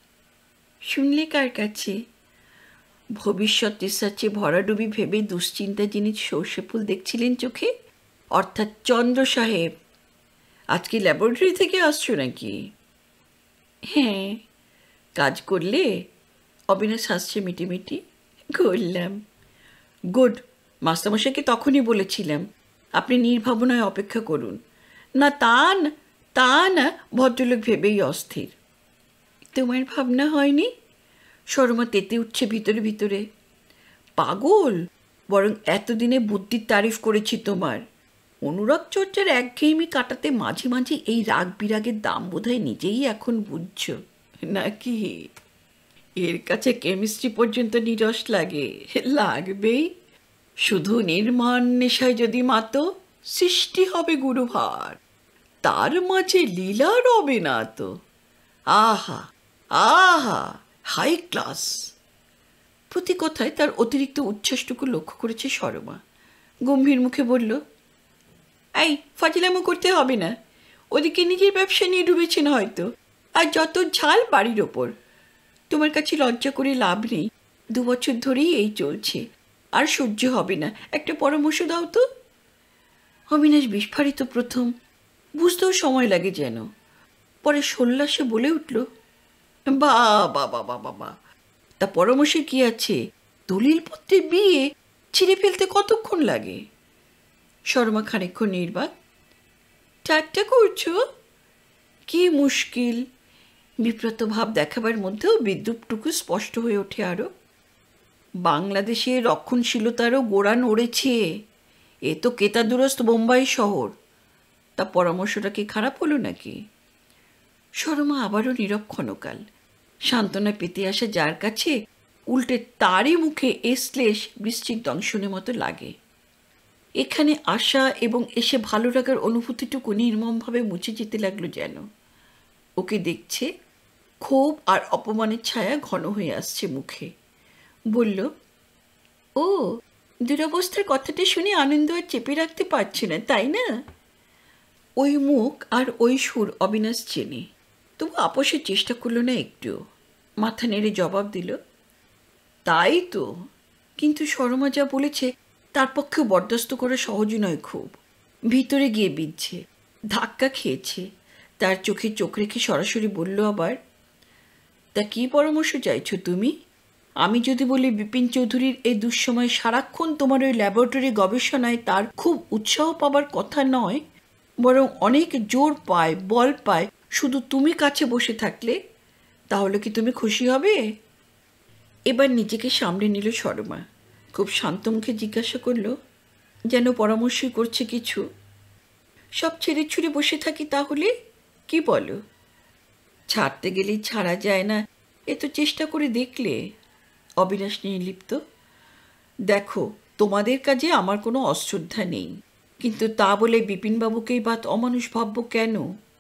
শুনলে কার কাছে? ভবিষ্যৎ রিসার্চে ভরাডুবি ভেবে দুশ্চিন্তা যিনি সর্ষে ফুল দেখছিলেন চোখে, অর্থাৎ চন্দ্র সাহেব। আজকে ল্যাবরেটরি থেকে আসছো নাকি? হ্যাঁ। কাজ করলে? অবিনাশ হাসছে মিটিমিটি। করলাম। গুড। মাস্টারমশাইকে তখনই বলেছিলাম আপনি নির্ভাবনায় অপেক্ষা করুন। না তা না তা না ভদ্রলোক ভেবেই অস্থির। তোমার ভাবনা হয়নি? সরমা তেতে উঠছে ভিতরে ভিতরে। পাগল, বরং এতদিনে বুদ্ধির তারিফ করেছি তোমার। অনুরাগ চর্চার একঘেয়েমি কাটাতে মাঝে মাঝে এই রাগ বিরাগের দাম বোধহয় নিজেই এখন বুঝছ নাকি? এর কাছে কেমিস্ট্রি পর্যন্ত নিরস লাগে। লাগবেই। শুধু নির্মাণ নেশায় যদি মাতো, সৃষ্টি হবে গুরুভার, তার মাঝে লীলা রবে না তো। আহা আহা, হাই ক্লাস। প্রতি কথায় তার অতিরিক্ত উচ্ছ্বাসটুকু লক্ষ্য করেছে সরমা। গম্ভীর মুখে বলল, এই ফাজিলামো করতে হবে না। ওদিকে নিজের ব্যবসা নিয়ে ডুবেছেন হয়তো, আর যত ঝাল বাড়ির ওপর। তোমার কাছে লজ্জা করে লাভ নেই। দু বছর ধরেই এই চলছে, আর সহ্য হবে না। একটা পরামর্শ দাও তো। অবিনাশ বিস্ফারিত প্রথম, বুঝতেও সময় লাগে যেন। পরে সোল্লাসে বলে উঠল, বা বা বা বা বাবা, তা পরামর্শে কি আছে? দলিল পত্রে বিয়ে ছিঁড়ে ফেলতে কতক্ষণ লাগে? শর্মা খানিকক্ষণ নির্বাক। ঠাট্টা করছো? কি মুশকিল। বিব্রত ভাব দেখাবার মধ্যেও বিদ্রুপটুকু স্পষ্ট হয়ে ওঠে আরও। বাংলাদেশে রক্ষণশীলতারও গোড়া নড়েছে। এ তো কেতাদুরস্ত বোম্বাই শহর। তা পরামর্শটা কি খারাপ হলো নাকি? শর্মা আবারও নীরব ক্ষণকাল। সান্ত্বনা পেতে আসা যার কাছে উল্টে তারই মুখে এসলেশ বৃশ্চিক দংশনের মতো লাগে। এখানে আসা এবং এসে ভালো লাগার অনুভূতিটুকু নির্মমভাবে মুছে যেতে লাগলো যেন। ওকে দেখছে, ক্ষোভ আর অপমানের ছায়া ঘন হয়ে আসছে মুখে। বলল, ও, দুরবস্থার কথাটা শুনে আনন্দ আর চেপে রাখতে পারছে না, তাই না? ওই মুখ আর ওই সুর অবিনাশ চেনে, তবু আপোষের চেষ্টা করল না একটু। মাথা নেড়ে জবাব দিল, তাই তো। কিন্তু শর্মা যা বলেছে তার পক্ষেও বরদাস্ত করা সহজ নয় খুব। ভিতরে গিয়ে বিঁধছে, ধাক্কা খেয়েছে। তার চোখে চোখ রেখে সরাসরি বলল আবার, তা কী পরামর্শ চাইছো তুমি? আমি যদি বলি বিপিন চৌধুরীর এই দুঃসময় সারাক্ষণ তোমার ওই ল্যাবরেটরি গবেষণায় তার খুব উৎসাহ পাবার কথা নয়, বরং অনেক জোর পায়, বল পায় শুধু তুমি কাছে বসে থাকলে, তাহলে কি তুমি খুশি হবে? এবার নিজেকে সামলে নিল শর্মা। খুব শান্ত মুখে জিজ্ঞাসা করল, যেন পরামর্শই করছে কিছু। সব ছেড়ে ছুড়ে বসে থাকি তাহলে? কি বলো? ছাড়তে গেলেই ছাড়া যায় না এ তো চেষ্টা করে দেখলে। অবিনাশ নির্লিপ্ত। দেখো, তোমাদের কাজে আমার কোনো অশ্রদ্ধা নেই, কিন্তু তা বলে বিপিনবাবুকেই বা অমানুষ ভাবব কেন?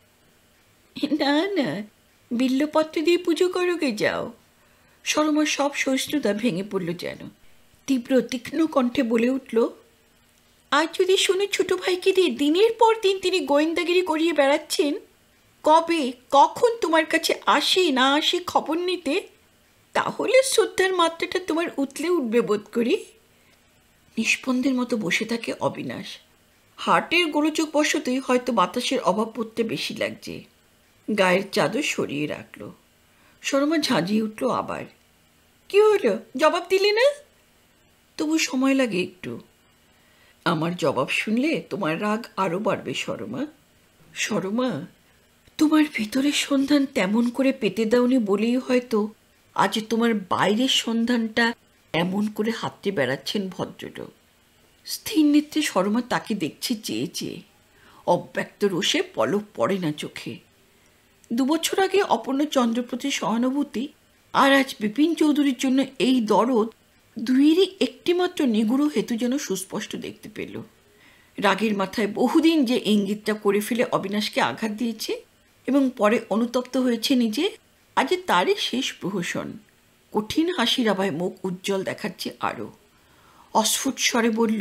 না না, বিল্লপত্র দিয়ে পুজো করোগে যাও। সরমার সব সহিষ্ণুতা ভেঙে পড়ল যেন। তীব্র তীক্ষ্ণ কণ্ঠে বলে উঠল, আজ যদি শুনে ছোট ভাইকে দিয়ে দিনের পর দিন তিনি গোয়েন্দাগিরি করিয়ে বেড়াচ্ছেন, কবে কখন তোমার কাছে আসে না আসে খবর নিতে, তাহলে শ্রদ্ধার মাত্রাটা তোমার উতলে উঠবে বোধ করি। নিষ্পন্দের মতো বসে থাকে অবিনাশ। হার্টের গোলযোগ বশতই হয়তো বাতাসের অভাব পড়তে বেশি লাগছে। গায়ের চাদর সরিয়ে রাখল। সরমা ঝাঁঝিয়ে উঠল আবার। কি হলো, জবাব দিলে না? তবু সময় লাগে একটু। আমার জবাব শুনলে তোমার রাগ আরও বাড়বে সরমা। সরমা, তোমার ভিতরের সন্ধান তেমন করে পেতে দাওনি বলেই হয়তো আজ তোমার বাইরের সন্ধানটা এমন করে হাতড়ে বেড়াচ্ছেন ভদ্রলোক। স্থির নেত্রে সরমা তাকে দেখছে চেয়ে চেয়ে। অব্যক্ত রোষে পলক পড়ে না চোখে। দুবছর আগে অপর্ণচন্দ্র প্রতি সহানুভূতি, আর আজ বিপিন চৌধুরীর জন্য এই দরদ, দুইয়েরই একটিমাত্র নিগুড় হেতু যেন সুস্পষ্ট দেখতে পেল। রাগের মাথায় বহুদিন যে ইঙ্গিতটা করে ফেলে অবিনাশকে আঘাত দিয়েছে এবং পরে অনুতপ্ত হয়েছে নিজে, আজ তারই শেষ প্রহসন। কঠিন হাসির আভায় মুখ উজ্জ্বল দেখাচ্ছে আরও। অস্ফুট স্বরে বলল,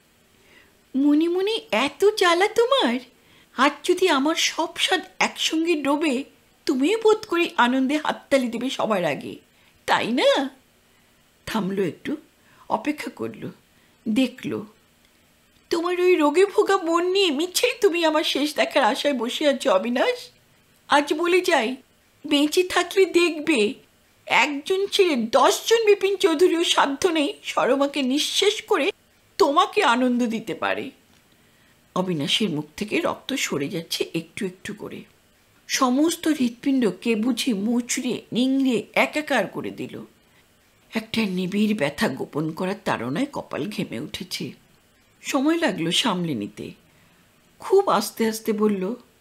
মনে মনে এত জ্বালা তোমার? আজ যদি আমার সব স্বাদ একসঙ্গে ডোবে, তুমিও বোধ করি আনন্দে হাততালি দেবে সবার আগে, তাই না? থামলো একটু, অপেক্ষা করল, দেখল। তোমার ওই রোগে ভোগা মন নিয়ে মিছেই তুমি আমার শেষ দেখার আশায় বসে আছো অবিনাশ। আজ বলে যাই, বেঁচে থাকলে দেখবে একজন ছেড়ে দশজন বিপিন চৌধুরীও সাধ্য নেই সরমাকে নিঃশেষ করে তোমাকে আনন্দ দিতে পারে। অবিনাশের মুখ থেকে রক্ত সরে যাচ্ছে একটু একটু করে। সমস্ত হৃৎপিণ্ড কে বুঝি মুচড়ে নিংড়ে একাকার করে দিল। একটা নিবিড় ব্যথা গোপন করার তাড়নায় কপাল ঘেমে উঠেছে। সময় লাগলো সামলে নিতে। খুব আস্তে আস্তে বলল,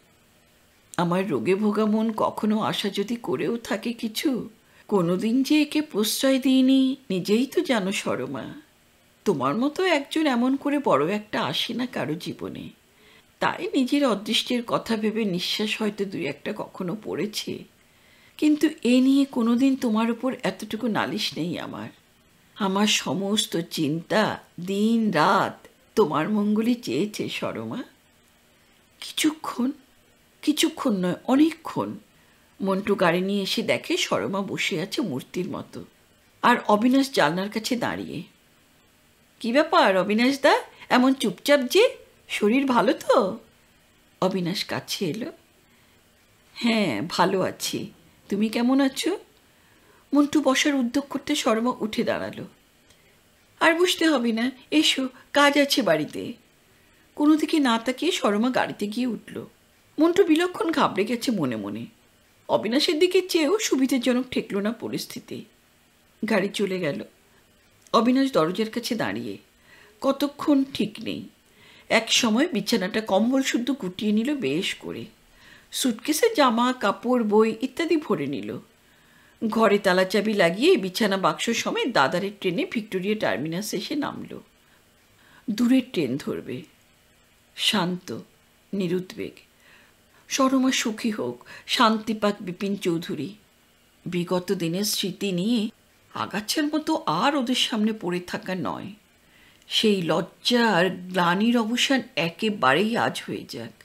আমার রোগে ভোগা মন কখনো আশা যদি করেও থাকে কিছু, কোনোদিন যে একে প্রশ্রয় দিইনি নিজেই তো জানো সরমা। তোমার মতো একজন এমন করে বড় একটা আসে না কারো জীবনে, তাই নিজের অদৃষ্টের কথা ভেবে নিঃশ্বাস হয়তো দুই একটা কখনো পড়েছে, কিন্তু এ নিয়ে কোনোদিন তোমার উপর এতটুকু নালিশ নেই আমার। আমার সমস্ত চিন্তা দিন রাত তোমার মঙ্গলই চেয়েছে সরমা। কিছুক্ষণ কিছুক্ষণ নয় অনেকক্ষণ মন্টু গাড়ি নিয়ে এসে দেখে সরমা বসে আছে মূর্তির মতো, আর অবিনাশ জানলার কাছে দাঁড়িয়ে। কি ব্যাপার অবিনাশ দা, এমন চুপচাপ যে? শরীর ভালো তো? অবিনাশ কাছে এলো। হ্যাঁ, ভালো আছি, তুমি কেমন আছো? মন্টু বসার উদ্যোগ করতে সরমা উঠে দাঁড়ালো। আর বসতে হবে না, এসো, কাজ আছে বাড়িতে। কোনো দিকে না তাকিয়ে সরমা গাড়িতে গিয়ে উঠল। মন্টু বিলক্ষণ ঘাবড়ে গেছে মনে মনে। অবিনাশের দিকে চেয়েও সুবিধাজনক ঠেকল না পরিস্থিতি। গাড়ি চলে গেল। অবিনাশ দরজার কাছে দাঁড়িয়ে। কতক্ষণ ঠিক নেই। এক সময় বিছানাটা কম্বল শুদ্ধ গুটিয়ে নিল বেশ করে। সুটকেসে জামা কাপড় বই ইত্যাদি ভরে নিল। ঘরে তালা চাবি লাগিয়ে বিছানা বাক্স সমেত দাদারের ট্রেনে ভিক্টোরিয়া টার্মিনাস এসে নামল। দূরের ট্রেন ধরবে। শান্ত, নিরুদ্বেগ। সরমা সুখী হোক, শান্তি পাক বিপিন চৌধুরী। বিগত দিনের স্মৃতি নিয়ে আগাছার মতো আর ওদের সামনে পড়ে থাকা নয়। সেই লজ্জা আর গ্লানির অবসান একেবারেই আজ হয়ে যাক।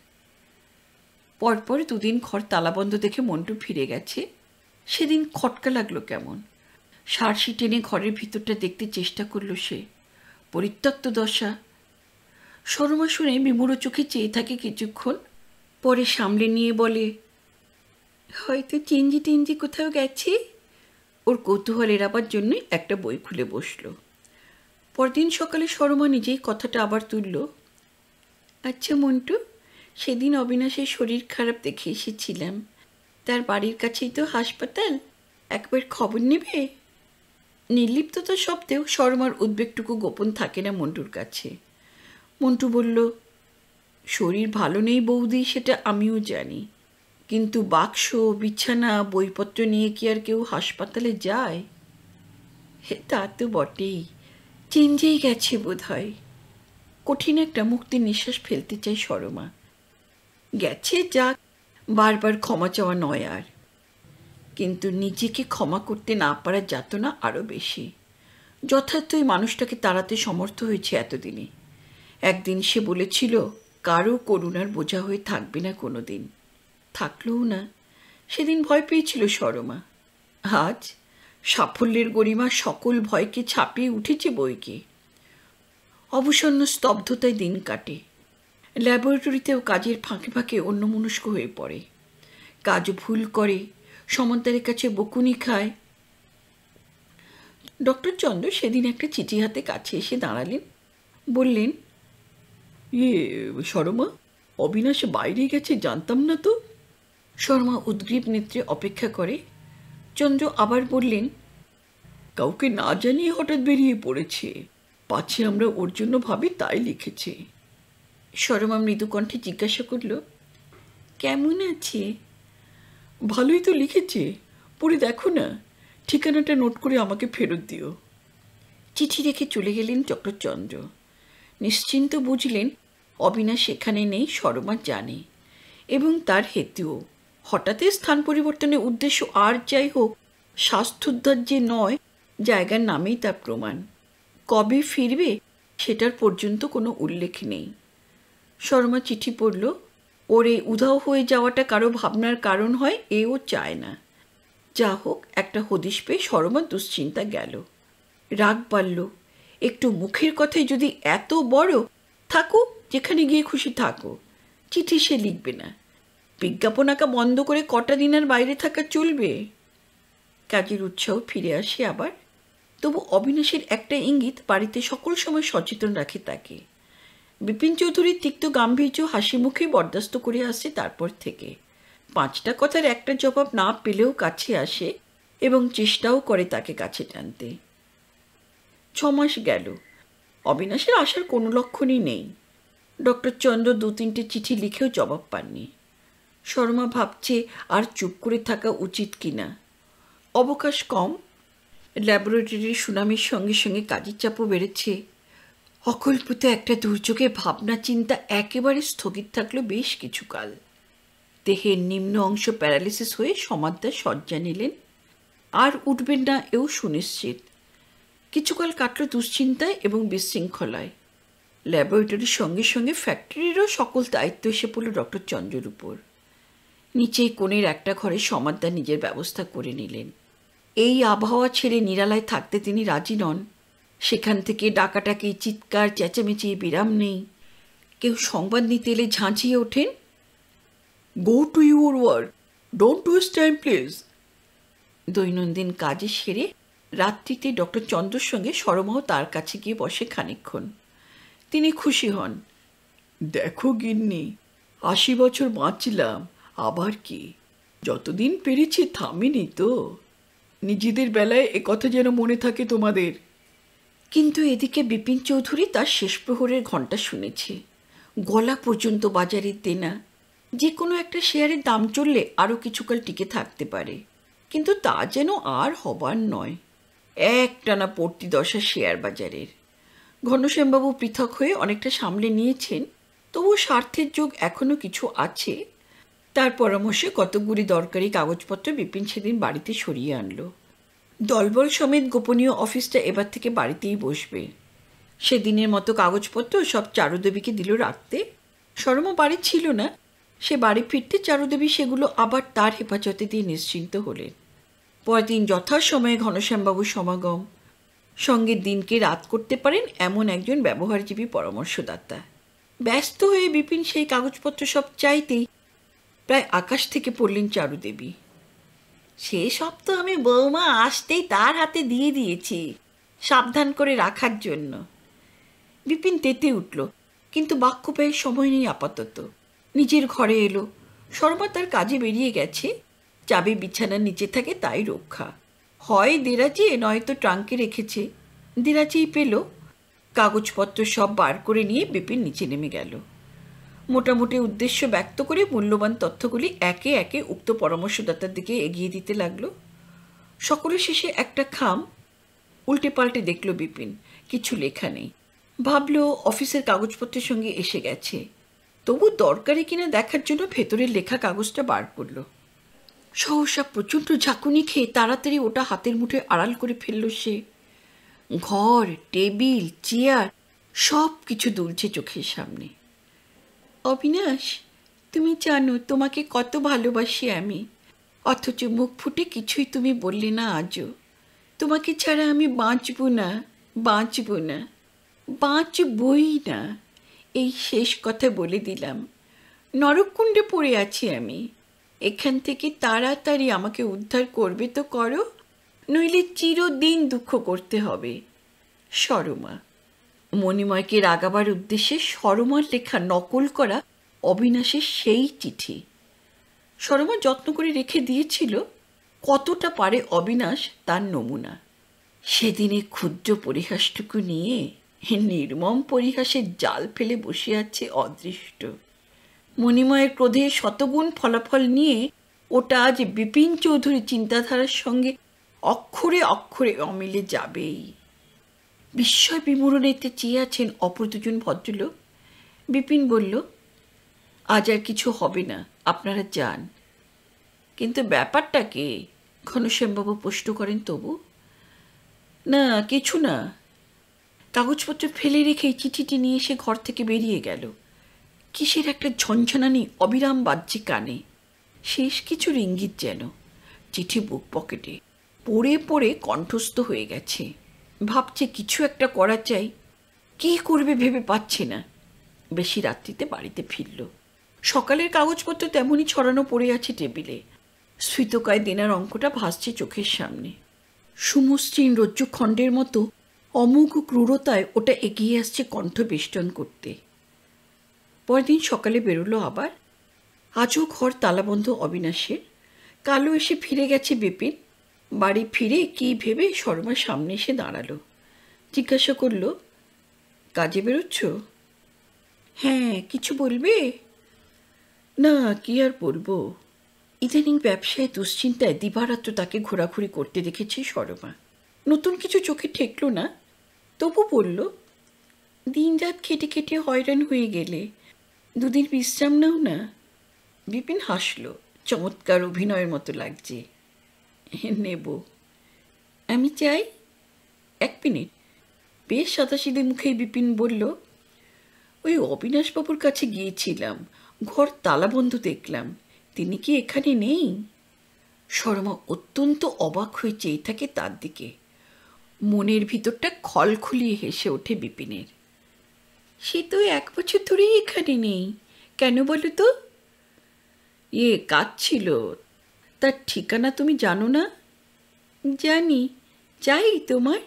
পরপর দুদিন ঘর তালাবন্ধ দেখে মন্টু ফিরে গেছে। সেদিন খটকা লাগলো কেমন। সারসি টেনে ঘরের ভিতরটা দেখতে চেষ্টা করল সে। পরিত্যক্ত দশা। সরমা শুনে বিমূঢ় চোখে চেয়ে থাকে কিছুক্ষণ, পরে সামলে নিয়ে বলে, হয়তো চেঞ্জি টেঞ্জি কোথাও গেছে। ওর কৌতূহল এড়াবার জন্য একটা বই খুলে বসল। পরদিন সকালে সরমা নিজেই কথাটা আবার তুলল। আচ্ছা মন্টু, সেদিন অবিনাশের শরীর খারাপ দেখে এসেছিলাম, তার বাড়ির কাছেই তো হাসপাতাল, একবার খবর নেবে? নির্লিপ্ততা সত্ত্বেও সরমার উদ্বেগটুকু গোপন থাকে না মন্টুর কাছে। মন্টু বলল, শরীর ভালো নেই বৌদি, সেটা আমিও জানি, কিন্তু বাক্স, বিছানা, বইপত্র নিয়ে কি আর কেউ হাসপাতালে যায়? তা তো বটেই, চেঞ্জেই গেছে বোধ হয়। কঠিন একটা মুক্তির নিঃশ্বাস ফেলতে চাই সরমা। গেছে যাক, বারবার ক্ষমা চাওয়া নয় আর। কিন্তু নিজেকে ক্ষমা করতে না পারার যাতনা আরও বেশি। যথার্থই মানুষটাকে তাড়াতে সমর্থ হয়েছে এতদিনে। একদিন সে বলেছিল কারো করুণার বোঝা হয়ে থাকবে না কোনো দিন। থাকলেও না। সেদিন ভয় পেয়েছিল সরমা। আজ সাফল্যের গরিমা সকল ভয়কে ছাপিয়ে উঠেছে বইকে। অবসন্ন স্তব্ধতায় দিন কাটে। ল্যাবরেটরিতেও কাজের ফাঁকে ফাঁকে অন্যমনস্ক হয়ে পড়ে। কাজ ভুল করে, সমন্তারের কাছে বকুনি খায়। ডক্টর চন্দ্র সেদিন একটা চিঠি হাতে কাছে এসে দাঁড়ালেন, বললেন, ইয়ে শর্মা, অবিনাশ বাইরে গেছে জানতাম না তো। শর্মা উদ্গ্রীব নেত্রে অপেক্ষা করে। চন্দ্র আবার বললেন, কাউকে না জানিয়ে হঠাৎ বেরিয়ে পড়েছে, পাছে আমরা ওর জন্য ভাবি তাই লিখেছে। শর্মা মৃদুকণ্ঠে জিজ্ঞাসা করল, কেমন আছে? ভালোই তো লিখেছে, পড়ে দেখো না, ঠিকানাটা নোট করে আমাকে ফেরত দিও। চিঠি রেখে চলে গেলেন ডক্টর চন্দ্র। নিশ্চিন্ত বুঝলেন অবিনাশ সেখানে নেই, শর্মা জানে, এবং তার হেতুও। হঠাৎই স্থান পরিবর্তনের উদ্দেশ্য আর যাই হোক, স্বাস্থ্যোদ্ধার যে নয়, জায়গার নামেই তার প্রমাণ। কবে ফিরবে সেটার পর্যন্ত কোনো উল্লেখ নেই। শর্মা চিঠি পড়ল। ওর এই উধাও হয়ে যাওয়াটা কারো ভাবনার কারণ হয় এও চায় না। যা হোক, একটা হদিশ পেয়ে শর্মার দুশ্চিন্তা গেল। রাগ বাড়ল। একটু মুখের কথাই যদি এত বড়, থাকো যেখানে গিয়ে খুশি থাকো, চিঠি সে লিখবে না। বিজ্ঞাপন আঁকা বন্ধ করে কটা দিন আর বাইরে থাকা চলবে? কাজের উৎসাহ ফিরে আসে আবার। তবু অবিনাশের একটা ইঙ্গিত বাড়িতে সকল সময় সচেতন রাখে তাকে। বিপিন চৌধুরীর তিক্ত গাম্ভীর্য হাসি মুখে বরদাস্ত করে আসছে তারপর থেকে। পাঁচটা কথার একটা জবাব না পেলেও কাছে আসে এবং চেষ্টাও করে তাকে কাছে টানতে। ছমাস গেল, অবিনাশের আসার কোনো লক্ষণই নেই। ডক্টর চন্দ্র দু তিনটে চিঠি লিখেও জবাব পাননি। শর্মা ভাবছে আর চুপ করে থাকা উচিত কিনা। অবকাশ কম, ল্যাবরেটরির সুনামের সঙ্গে সঙ্গে কাজের চাপও বেড়েছে। অকল্পিত একটা দুর্যোগে ভাবনা চিন্তা একেবারে স্থগিত থাকলো বেশ কিছুকাল। দেহের নিম্ন অংশ প্যারালিসিস হয়ে সমাদ্দার শয্যা নিলেন। আর উঠবেন না এও সুনিশ্চিত। কিছুকাল কাটল দুশ্চিন্তায় এবং বিশৃঙ্খলায়। ল্যাবরেটরির সঙ্গে সঙ্গে ফ্যাক্টরিরও সকল দায়িত্ব এসে পড়ল ডক্টর চন্দ্রের উপর। নিচেই কোণের একটা ঘরে সমাদ্দার নিজের ব্যবস্থা করে নিলেন। এই আবহাওয়া ছেড়ে নিরালায় থাকতে তিনি রাজি নন। সেখান থেকে ডাকাটাকি, চিৎকার, চেঁচামেচি বিরাম নেই। কেউ সংবাদ নিতে এলে ঝাঁঝিয়ে ওঠেন, go to your work, don't waste time please. দৈনন্দিন কাজে সেরে রাত্রিতে ডক্টর চন্দ্রর সঙ্গে শর্মাও তার কাছে গিয়ে বসে খানিকক্ষণ। তিনি খুশি হন। দেখো গিন্নি, আশি বছর বাঁচলাম, আবার কি, যতদিন পেরেছি থামিনি তো। নিজেদের বেলায় এ কথা যেন মনে থাকে তোমাদের। কিন্তু এদিকে বিপিন চৌধুরী তার শেষ প্রহরের ঘণ্টা শুনেছে। গলা পর্যন্ত বাজারের দেনা। যে কোনো একটা শেয়ারের দাম চললে আরও কিছুকাল টিকে থাকতে পারে, কিন্তু তা যেন আর হবার নয়। একটানা পড়তি দশা শেয়ার বাজারের। ঘনশ্যামবাবু পৃথক হয়ে অনেকটা সামলে নিয়েছেন, তবু স্বার্থের যোগ এখনও কিছু আছে। তার পরামর্শে কতগুলি দরকারি কাগজপত্র বিপিন সেদিন বাড়িতে সরিয়ে আনলো। দলবল সমেত গোপনীয় অফিসটা এবার থেকে বাড়িতেই বসবে। সেদিনের মতো কাগজপত্র সব চারুদেবীকে দিল রাখতে। শর্মা বাড়ি ছিল না। সে বাড়ি ফিরতে চারুদেবী সেগুলো আবার তার হেফাজতে দিয়ে নিশ্চিন্ত হলেন। পরদিন যথাসময়ে ঘনশ্যামবাবুর সমাগম। সঙ্গে দিনকে রাত করতে পারেন এমন একজন ব্যবহারজীবী পরামর্শদাতা। ব্যস্ত হয়ে বিপিন সেই কাগজপত্র সব চাইতেই প্রায় আকাশ থেকে পড়লেন চারুদেবী। সে সব তো আমি বৌমা আসতেই তার হাতে দিয়ে দিয়েছি, সাবধান করে রাখার জন্য। বিপিন তেতে উঠল, কিন্তু বাক্য পেয়ে সময় নেই আপাতত। নিজের ঘরে এলো। শর্মা তার কাজে বেরিয়ে গেছে। চাবি বিছানার নিচে থাকে, তাই রক্ষা। হয় দেরাজে, নয়তো ট্রাঙ্কে রেখেছে। দেরাজেই পেল। কাগজপত্র সব বার করে নিয়ে বিপিন নিচে নেমে গেল। মোটামুটি উদ্দেশ্য ব্যক্ত করে মূল্যবান তথ্যগুলি একে একে উক্ত পরামর্শদাতার দিকে এগিয়ে দিতে লাগলো। সকলের শেষে একটা খাম উল্টে পাল্টে দেখল বিপিন, কিছু লেখা নেই। ভাবলো অফিসের কাগজপত্রের সঙ্গে এসে গেছে, তবু দরকারি কিনা দেখার জন্য ভেতরের লেখা কাগজটা বার করলো। সহসা প্রচণ্ড ঝাঁকুনি খেয়ে তাড়াতাড়ি ওটা হাতের মুঠে আড়াল করে ফেলল সে। ঘর, টেবিল, চেয়ার সব কিছু দুলছে চোখের সামনে। অবিনাশ, তুমি জানো তোমাকে কত ভালোবাসি আমি, অথচ মুখ ফুটে কিছুই তুমি বললে না আজও। তোমাকে ছাড়া আমি বাঁচব না, বাঁচব না, বাঁচবই না, এই শেষ কথা বলে দিলাম। নরককুণ্ডে পড়ে আছি আমি, এখান থেকে তাড়াতাড়ি আমাকে উদ্ধার করবে তো করো, নইলে চিরদিন দুঃখ করতে হবে। সরমা। মণিময়কে রাগাবার উদ্দেশ্যে সরমার লেখা নকল করা অবিনাশের সেই চিঠি। সরমা যত্ন করে রেখে দিয়েছিল, কতটা পারে অবিনাশ তার নমুনা। সেদিনে ক্ষুদ্র পরিহাসটুকু নিয়ে নির্মম পরিহাসের জাল ফেলে বসে আছে অদৃষ্ট। মণিময়ের ক্রোধে শতগুণ ফলাফল নিয়ে ওটা আজ বিপিন চৌধুরী চিন্তাধারার সঙ্গে অক্ষরে অক্ষরে অমিলে যাবেই। বিস্ময় বিমূঢ়নেতে চেয়ে আছেন অপর দুজন ভদ্রলোক। বিপিন বলল, আজ আর কিছু হবে না, আপনারা যান। কিন্তু ব্যাপারটা কি? ঘনশ্যামবাবু প্রশ্ন করেন। তবু না, কিছু না। কাগজপত্র ফেলে রেখে চিঠিটি নিয়ে সে ঘর থেকে বেরিয়ে গেল। কিসের একটা ঝনঝনানি অবিরাম বাজছে কানে, শেষ কিছুর ইঙ্গিত যেন। চিঠি বুক পকেটে পড়ে পড়ে কণ্ঠস্থ হয়ে গেছে। ভাবছে কিছু একটা করা চাই, কী করবে ভেবে পাচ্ছে না। বেশি রাত্রিতে বাড়িতে ফিরল। সকালের কাগজপত্র তেমনই ছড়ানো পড়ে আছে টেবিলে। স্ফীতকায় দেনার অঙ্কটা ভাসছে চোখের সামনে। সুমসৃণ রজ্জুখণ্ডের মতো অমোঘ ক্রূরতায় ওটা এগিয়ে আসছে কণ্ঠ বেষ্টন করতে। পরদিন সকালে বেরোলো আবার। আজও ঘর তালাবন্ধ অবিনাশের। কালো এসে ফিরে গেছে বিপিন। বাড়ি ফিরে কী ভেবে শর্মার সামনে এসে দাঁড়ালো। জিজ্ঞাসা করল, কাজে বেরোচ্ছ? হ্যাঁ, কিছু বলবে? না, কি আর বলবো। ইদানিং ব্যবসায় দুশ্চিন্তায় দিবারাত্র তাকে ঘোরাঘুরি করতে দেখেছি শর্মা। নতুন কিছু চোখে ঠেকল না, তবু বলল, দিন রাত খেটে খেটে হয়রান হয়ে গেলে দুদিন বিশ্রাম নাও না। বিপিন হাসল, চমৎকার অভিনয়ের মতো লাগছে। নেব। আমি চাই। এক মিনিট। বেশ সাদাসিধে মুখে বিপিন বলল, ওই অবিনাশবাবুর কাছে গিয়েছিলাম, ঘর তালাবন্ধ দেখলাম, তিনি কি এখানে নেই? শর্মা অত্যন্ত অবাক হয়ে চেয়ে থাকে তার দিকে। মনের ভিতরটা খলখলিয়ে হেসে ওঠে বিপিনের। সে তো এক বছর ধরেই এখানে নেই, কেন বলো তো? এ কাজ ছিল, তার ঠিকানা তুমি জানো না? জানি। চাই তোমার?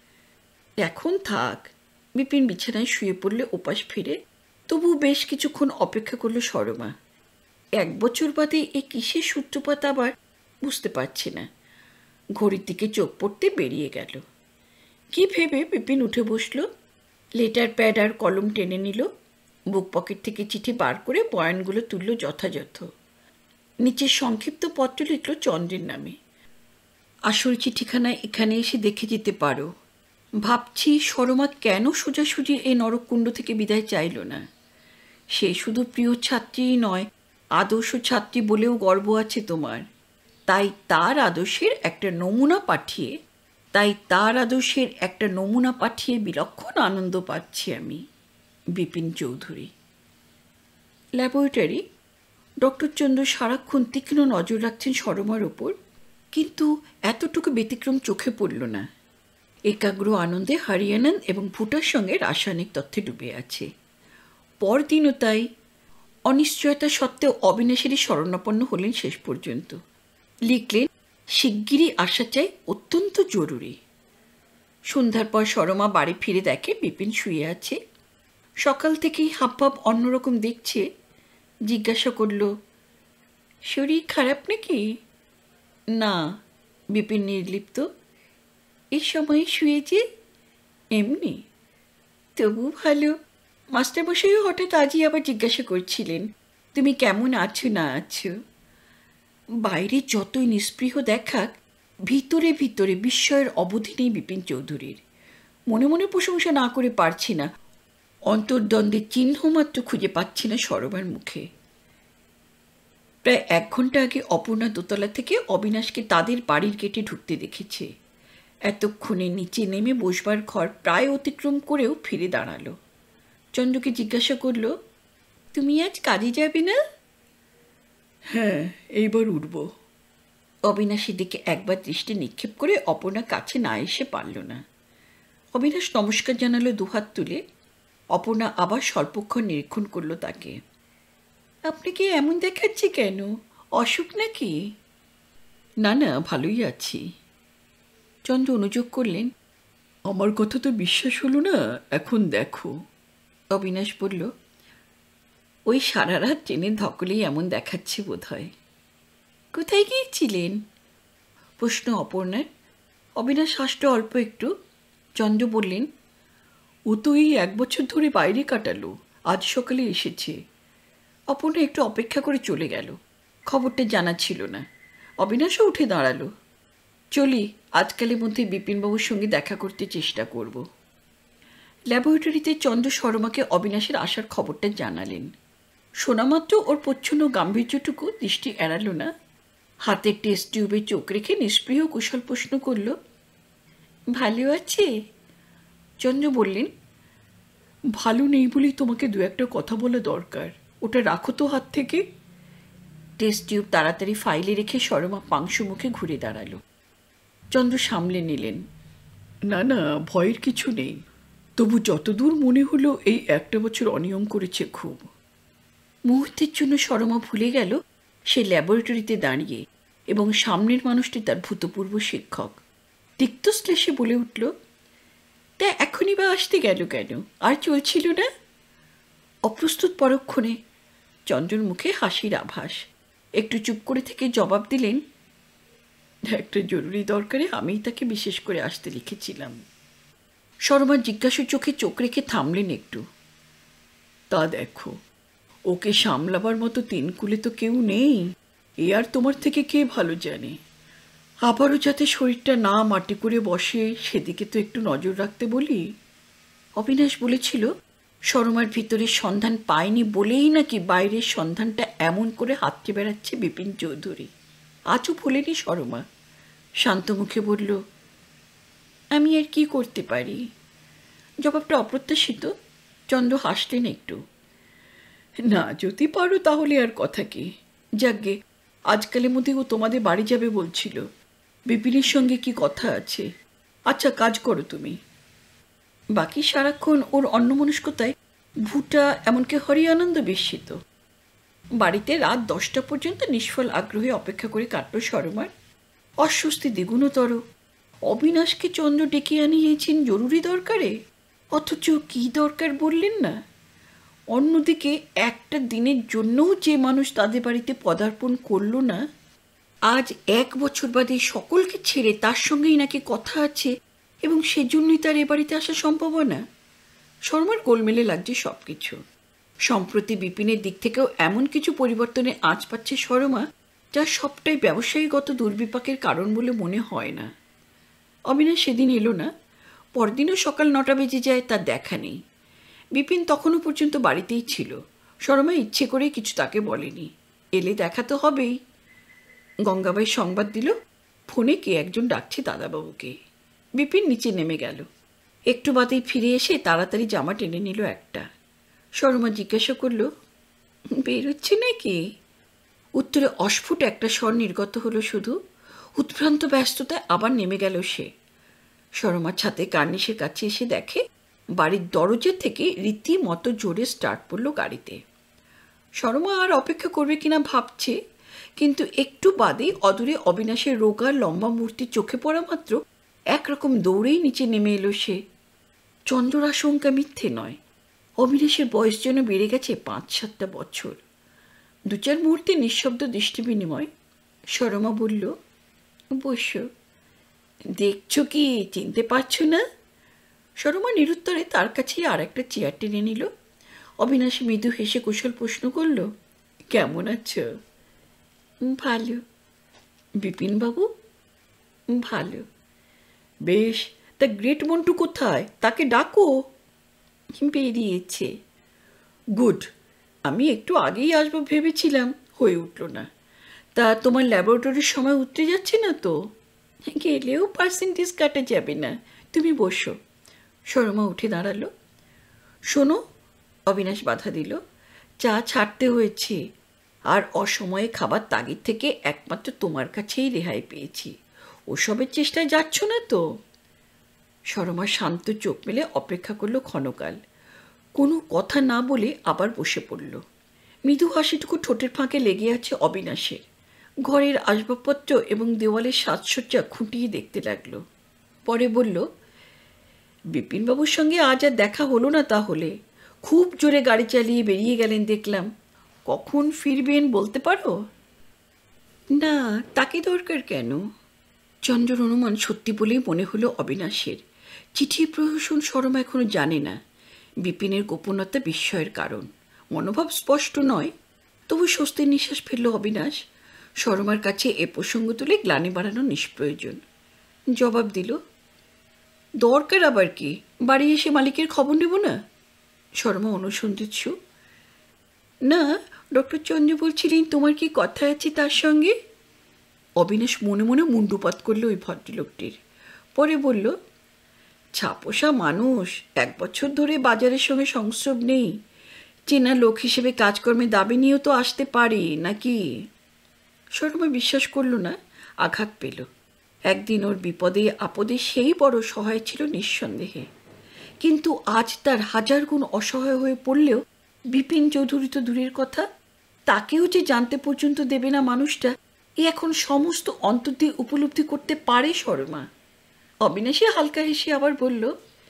এখন থাক। বিপিন বিছানায় শুয়ে পড়লে ওপাশ ফিরে। তবু বেশ কিছুক্ষণ অপেক্ষা করল শর্মা। এক বছর বাদে এ কিসের সূত্রপাত আবার বুঝতে পারছে না। ঘড়ির দিকে চোখ পড়তে বেরিয়ে গেল। কি ভেবে বিপিন উঠে বসল। লেটার প্যাড আর কলম টেনে নিল। বুক পকেট থেকে চিঠি বার করে বয়ানগুলো তুলল যথাযথ। নিচের সংক্ষিপ্ত পত্র লিখল চন্দ্রের নামে। আসল চিঠিখানা এখানে এসে দেখে যেতে পারো। ভাবছি শর্মা কেন সোজাসুজি এ নরককুণ্ড থেকে বিদায় চাইল না। সে শুধু প্রিয় ছাত্রীই নয়, আদর্শ ছাত্রী বলেও গর্ব আছে তোমার। তাই তার আদর্শের একটা নমুনা পাঠিয়ে তাই তার আদর্শের একটা নমুনা পাঠিয়ে বিলক্ষণ আনন্দ পাচ্ছি আমি। বিপিন চৌধুরী। ল্যাবরেটরি। ডক্টর চন্দ্র সারাক্ষণ তীক্ষ্ণ নজর রাখছেন শর্মার ওপর, কিন্তু এতটুকু ব্যতিক্রম চোখে পড়ল না। একাগ্র আনন্দে হরিয়ানন্দ এবং ফুটার সঙ্গে রাসায়নিক তথ্যে ডুবে আছে। পরদিনও তাই। অনিশ্চয়তা সত্ত্বেও অবিনাশেরই শরণাপন্ন হলেন শেষ পর্যন্ত। লিখলেন, শিগগিরই আসা চাই, অত্যন্ত জরুরি। সন্ধ্যার পর শর্মা বাড়ি ফিরে দেখে বিপিন শুয়ে আছে। সকাল থেকেই হাবভাব অন্যরকম দেখছে। জিজ্ঞাসা করল, শরীর খারাপ নাকি? না। বিপিন নির্লিপ্ত। এই সময় শুয়ে যে? এমনি। তবু ভালো, মাস্টারমশাইও হঠাৎ আজই আবার জিজ্ঞাসা করছিলেন তুমি কেমন আছো না আছো। বাইরে যতই নিস্পৃহ দেখাক, ভিতরে ভিতরে বিস্ময়ের অবধি নেই বিপিন চৌধুরীর। মনে মনে প্রশংসা না করে পারছি না, অন্তর্দ্বন্দ্বের চিহ্ন মাত্র খুঁজে পাচ্ছি না সরোবার মুখে। প্রায় এক ঘন্টা আগে অপর্ণা দোতলা থেকে অবিনাশকে তাদের বাড়ির গেটে ঢুকতে দেখেছে। এতক্ষণে নিচে নেমে বসবার ঘর প্রায় অতিক্রম করেও ফিরে দাঁড়ালো। চন্দ্রকে জিজ্ঞাসা করল, তুমি আজ কাজে যাবে না? হ্যাঁ, এইবার উঠব। অবিনাশের দিকে একবার দৃষ্টি নিক্ষেপ করে অপর্ণা কাছে না এসে পারল না। অবিনাশ নমস্কার জানালো দুহাত তুলে। অপর্ণা আবার স্বল্পক্ষণ নিরীক্ষণ করল তাকে। আপনাকে এমন দেখাচ্ছে কেন? অসুখ নাকি? না না, ভালোই আছি। চন্দ্র অনুযোগ করলেন, আমার কথা তো বিশ্বাস হলো না, এখন দেখো। অবিনাশ বলল, ওই সারা রাত ট্রেনের ধকলেই এমন দেখাচ্ছে বোধ হয়। কোথায় গিয়েছিলেন? প্রশ্ন অপর্ণার। অবিনাশ হাসল অল্প একটু। চন্দ্র বললেন, ও তো এই এক বছর ধরে বাইরে কাটালো, আজ সকালে এসেছে। অপর্ণা একটু অপেক্ষা করে চলে গেল। খবরটা জানা ছিল না। অবিনাশও উঠে দাঁড়ালো। চলি, আজকালের মধ্যে বিপিনবাবুর সঙ্গে দেখা করতে চেষ্টা করব। ল্যাবরেটরিতে চন্দ্র শর্মাকে অবিনাশের আসার খবরটা জানালেন। শোনামাত্র ওর প্রচ্ছন্ন গাম্ভীর্যটুকু দৃষ্টি এড়াল না। হাতের টেস্ট টিউবে চোখ রেখে নিষ্প্রিয় কুশল প্রশ্ন করল, ভালো আছে? চন্দ্র বললেন, ভালো নেই বলেই তোমাকে দু একটা কথা বলা দরকার, ওটা রাখো তো হাত থেকে। টেস্ট টিউব তাড়াতাড়ি ফাইলে রেখে শর্মা পাংশু মুখে ঘুরে দাঁড়ালো। চন্দ্র সামলে নিলেন, না না, ভয়ের কিছু নেই। তবু যতদূর মনে হলো এই একটা বছর অনিয়ম করেছে খুব। মুহূর্তের জন্য শর্মা ভুলে গেল সে ল্যাবরেটরিতে দাঁড়িয়ে এবং সামনের মানুষটি তার ভূতপূর্ব শিক্ষক। তিক্ত শ্লেষে বলে উঠল, তা এখনই বা আসতে গেল কেন? আর চলছিল না? অপ্রস্তুত পরক্ষণে চন্দ্রর মুখে হাসির আভাস। একটু চুপ করে থেকে জবাব দিলেন, একটা জরুরি দরকারে আমিই তাকে বিশেষ করে আসতে লিখেছিলাম। শর্মা জিজ্ঞাসু চোখে চোখ রেখে থামলেন একটু। তা দেখো, ওকে সামলাবার মতো তিনকুলে তো কেউ নেই, এ আর তোমার থেকে কে ভালো জানে। আবারও যাতে শরীরটা না মাটি করে বসে সেদিকে তো একটু নজর রাখতে বলি। অবিনাশ বলেছিল শর্মার ভিতরের সন্ধান পায়নি বলেই নাকি বাইরের সন্ধানটা এমন করে হাতড়ে বেড়াচ্ছে বিপিন চৌধুরী। আজও ভোলেনি শর্মা। শান্ত মুখে বলল, আমি আর কি করতে পারি? জবাবটা অপ্রত্যাশিত। চন্দ্র হাসলেন একটু। না যদি পারো তাহলে আর কথা কি। যাকগে, আজকালের মধ্যে ও তোমাদের বাড়ি যাবে বলছিল। বিপিনের সঙ্গে কি কথা আছে? আচ্ছা, কাজ করো তুমি। বাকি সারাক্ষণ ওর অন্যমনস্কতায় ভুটা এমনকি হরি আনন্দ বিস্মিত। বাড়িতে রাত দশটা পর্যন্ত নিষ্ফল আগ্রহে অপেক্ষা করে কাটল শর্মার। অস্বস্তি দ্বিগুণতর। অবিনাশকে চন্দ্র ডেকে আনিয়েছেন জরুরি দরকারে, অথচ কি দরকার বললেন না। অন্যদিকে একটা দিনের জন্যও যে মানুষ তাদের বাড়িতে পদার্পণ করল না, আজ এক বছর বাদে সকলকে ছেড়ে তার সঙ্গেই নাকি কথা আছে এবং সেজন্যই তার এ বাড়িতে আসা সম্ভাবনা। শর্মার গোলমেলে লাগছে সব কিছু। সম্প্রতি বিপিনের দিক থেকেও এমন কিছু পরিবর্তনের আঁচ পাচ্ছে শর্মা, যা সবটাই ব্যবসায়ীগত দুর্বিপাকের কারণ বলে মনে হয় না। অবিনাশ সেদিন এলো না। পরদিনও সকাল নটা বেজে যায়, তার দেখা নেই। বিপিন তখনও পর্যন্ত বাড়িতেই ছিল। শর্মা ইচ্ছে করে কিছু তাকে বলেনি। এলে দেখা তো হবেই। গঙ্গাবাই সংবাদ দিল, ফোনে কে একজন ডাকছে দাদাবাবুকে। বিপিন নিচে নেমে গেল। একটু বাদেই ফিরে এসে তাড়াতাড়ি জামা টেনে নিল একটা। শর্মা জিজ্ঞাসা করল, বেরোচ্ছে নাকি? উত্তরে অস্ফুট একটা স্বর নির্গত হলো শুধু। উৎভ্রান্ত ব্যস্ততায় আবার নেমে গেল সে। শর্মা ছাতে কার্নিশের কাছে এসে দেখে বাড়ির দরজা থেকে রীতিমতো জোরে স্টার্ট পড়ল গাড়িতে। শর্মা আর অপেক্ষা করবে কিনা ভাবছে, কিন্তু একটু বাদেই অদূরে অবিনাশের রোগা লম্বা মূর্তি চোখে পড়া মাত্র একরকম দৌড়েই নিচে নেমে এলো সে। চন্দ্রর আশঙ্কা মিথ্যে নয়। অবিনাশের বয়স যেন বেড়ে গেছে পাঁচ সাতটা বছর। দু চার মুহূর্তে নিঃশব্দ দৃষ্টি বিনিময়। শর্মা বলল, বস। দেখছো কি, চিনতে পারছো না? শর্মা নিরুত্তরে তার কাছেই আর একটা চেয়ার টেনে নিল। অবিনাশ মৃদু হেসে কুশল প্রশ্ন করল, কেমন আছো? ভালো। বিপিনবাবু? ভালো। বেশ, তা গ্রেট মন্টু কোথায়? তাকে ডাকো। বেরিয়েছে। গুড। আমি একটু আগেই আসবো ভেবেছিলাম, হয়ে উঠল না। তা তোমার ল্যাবরেটরির সময় উঠতে যাচ্ছে না তো? গেলেও পার্সেন্টেজ কাটা যাবে না, তুমি বসো। সরমা উঠে দাঁড়ালো। শোনো, অবিনাশ বাধা দিল, চা ছাড়তে হয়েছে, আর অসময়ে খাবার তাগিদ থেকে একমাত্র তোমার কাছেই রেহাই পেয়েছি। ওসবের চেষ্টায় যাচ্ছ না তো? সরমা শান্ত চোখ মেলে অপেক্ষা করলো ক্ষণকাল, কোনো কথা না বলে আবার বসে পড়ল। মৃদু হাসিটুকু ঠোঁটের ফাঁকে লেগে আছে অবিনাশের। ঘরের আসবাবপত্র এবং দেওয়ালের সাজসজ্জা খুঁটিয়ে দেখতে লাগলো। পরে বলল, বিপিনবাবুর সঙ্গে আজ আর দেখা হলো না তাহলে? খুব জোরে গাড়ি চালিয়ে বেরিয়ে গেলেন দেখলাম। কখন ফিরবেন বলতে পারো? না, তাকে দরকার কেন? চন্দ্রর অনুমান সত্যি বলেই মনে হলো অবিনাশের। চিঠির প্রহসন সরমা এখনো জানে না। বিপিনের গোপনতা বিস্ময়ের কারণ। মনোভাব স্পষ্ট নয়, তবু স্বস্তির নিঃশ্বাস ফেলল অবিনাশ। সরমার কাছে এ প্রসঙ্গ তুলে গ্লানি বাড়ানো নিষ্প্রয়োজন। জবাব দিল, দরকার আবার কি? বাড়ি এসে মালিকের খবর নেব না? শর্মা অনুসন্ধিৎসু। না, ডক্টর চন্দ্র বলছিলেন তোমার কি কথা আছে তার সঙ্গে? অবিনাশ মনে মনে মুন্ডুপাত করল ওই ভদ্রলোকটির। পরে বলল, ছাপোষা মানুষ, এক বছর ধরে বাজারের সঙ্গে সংস্রব নেই, চেনা লোক হিসেবে কাজকর্মে দাবি নিয়েও তো আসতে পারে নাকি? শর্মা বিশ্বাস করল না, আঘাত পেল। একদিন ওর বিপদে আপদে সেই বড় সহায় ছিল নিঃসন্দেহে, কিন্তু আজ তার হাজার গুণ অসহায় হয়ে পড়লেও বিপিন চৌধুরী তো দূরের কথা, তাকেও যে জানতে পর্যন্ত দেবে না মানুষটা, এ এখন সমস্ত অন্তর দিয়ে উপলব্ধি করতে পারে শর্মা। অবিনাশী হালকা হেসে আবার বলল,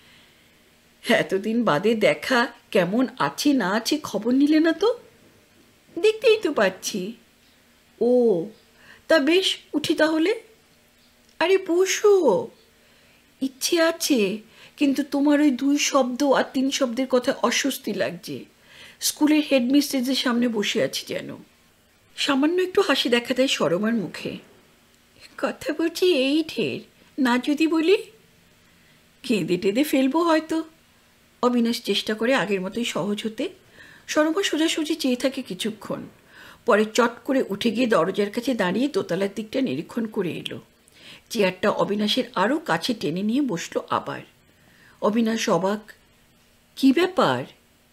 এতদিন বাদে দেখা, কেমন আছি না আছি খবর নিলে না তো? দেখতেই তো পাচ্ছি। ও, তা বেশ, উঠি তাহলে। আরে বসো। ইচ্ছে আছে, কিন্তু তোমার ওই দুই শব্দ আর তিন শব্দের কথা অস্বস্তি লাগছে। স্কুলের হেডমিস্ট্রেসের সামনে বসে আছি যেন। সামান্য একটু হাসি দেখা দেয় সরমার মুখে। কথা বলছি এই ঢের, না যদি বলি কেঁদে টেঁদে ফেলবো হয়তো। অবিনাশ চেষ্টা করে আগের মতোই সহজ হতে। সরমা সোজাসুজি চেয়ে থাকে কিছুক্ষণ, পরে চট করে উঠে গিয়ে দরজার কাছে দাঁড়িয়ে দোতলার দিকটা নিরীক্ষণ করে এলো। চেয়ারটা অবিনাশের আরও কাছে টেনে নিয়ে বসলো আবার। অবিনাশ অবাক। কি ব্যাপার?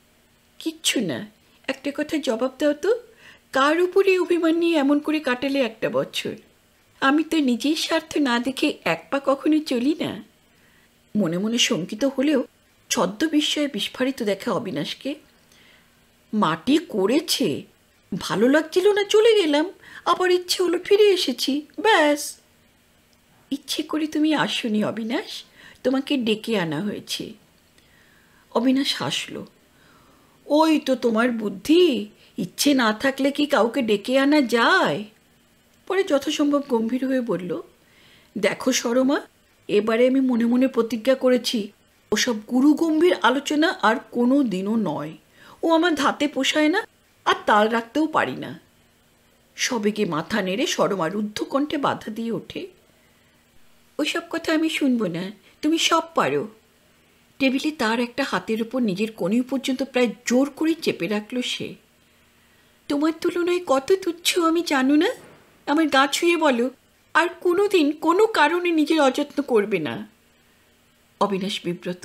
কিচ্ছু না। একটা কথা জবাব দাও তো, কার উপরে অভিমান নিয়ে এমন করে কাটালে একটা বছর? আমি তো নিজের স্বার্থ না দেখে এক পা কখনো চলি না। মনে মনে শঙ্কিত হলেও ছদ্ম বিস্ময়ে বিস্ফারিত দেখা অবিনাশকে। মাটি করেছে, ভালো লাগছিল না চলে গেলাম, আবার ইচ্ছে হলো ফিরে এসেছি, ব্যাস। ইচ্ছে করে তুমি আসোনি অবিনাশ, তোমাকে ডেকে আনা হয়েছে। অবিনাশ হাসল। ওই তো তোমার বুদ্ধি, ইচ্ছে না থাকলে কি কাউকে ডেকে আনা যায়? পরে যথাসম্ভব গম্ভীর হয়ে বলল, দেখো সরমা, এবারে আমি মনে মনে প্রতিজ্ঞা করেছি ওসব গুরু গম্ভীর আলোচনা আর কোনো দিনও নয়। ও আমার ধাতে পোষায় না, আর তাল রাখতেও পারি না। সবেগে মাথা নেড়ে সরমা রুদ্ধ কণ্ঠে বাধা দিয়ে ওঠে, ওইসব কথা আমি শুনবো না, তুমি সব পারো। টেবিলে তার একটা হাতের উপর নিজের কনুই পর্যন্ত প্রায় জোর করে চেপে রাখল সে। তোমার তুলনায় কত তুচ্ছ আমি জানো না? আমার গা ছুঁয়ে বলো, আর কোনো দিন কোনো কারণে নিজের অযত্ন করবে না। অবিনাশ বিব্রত।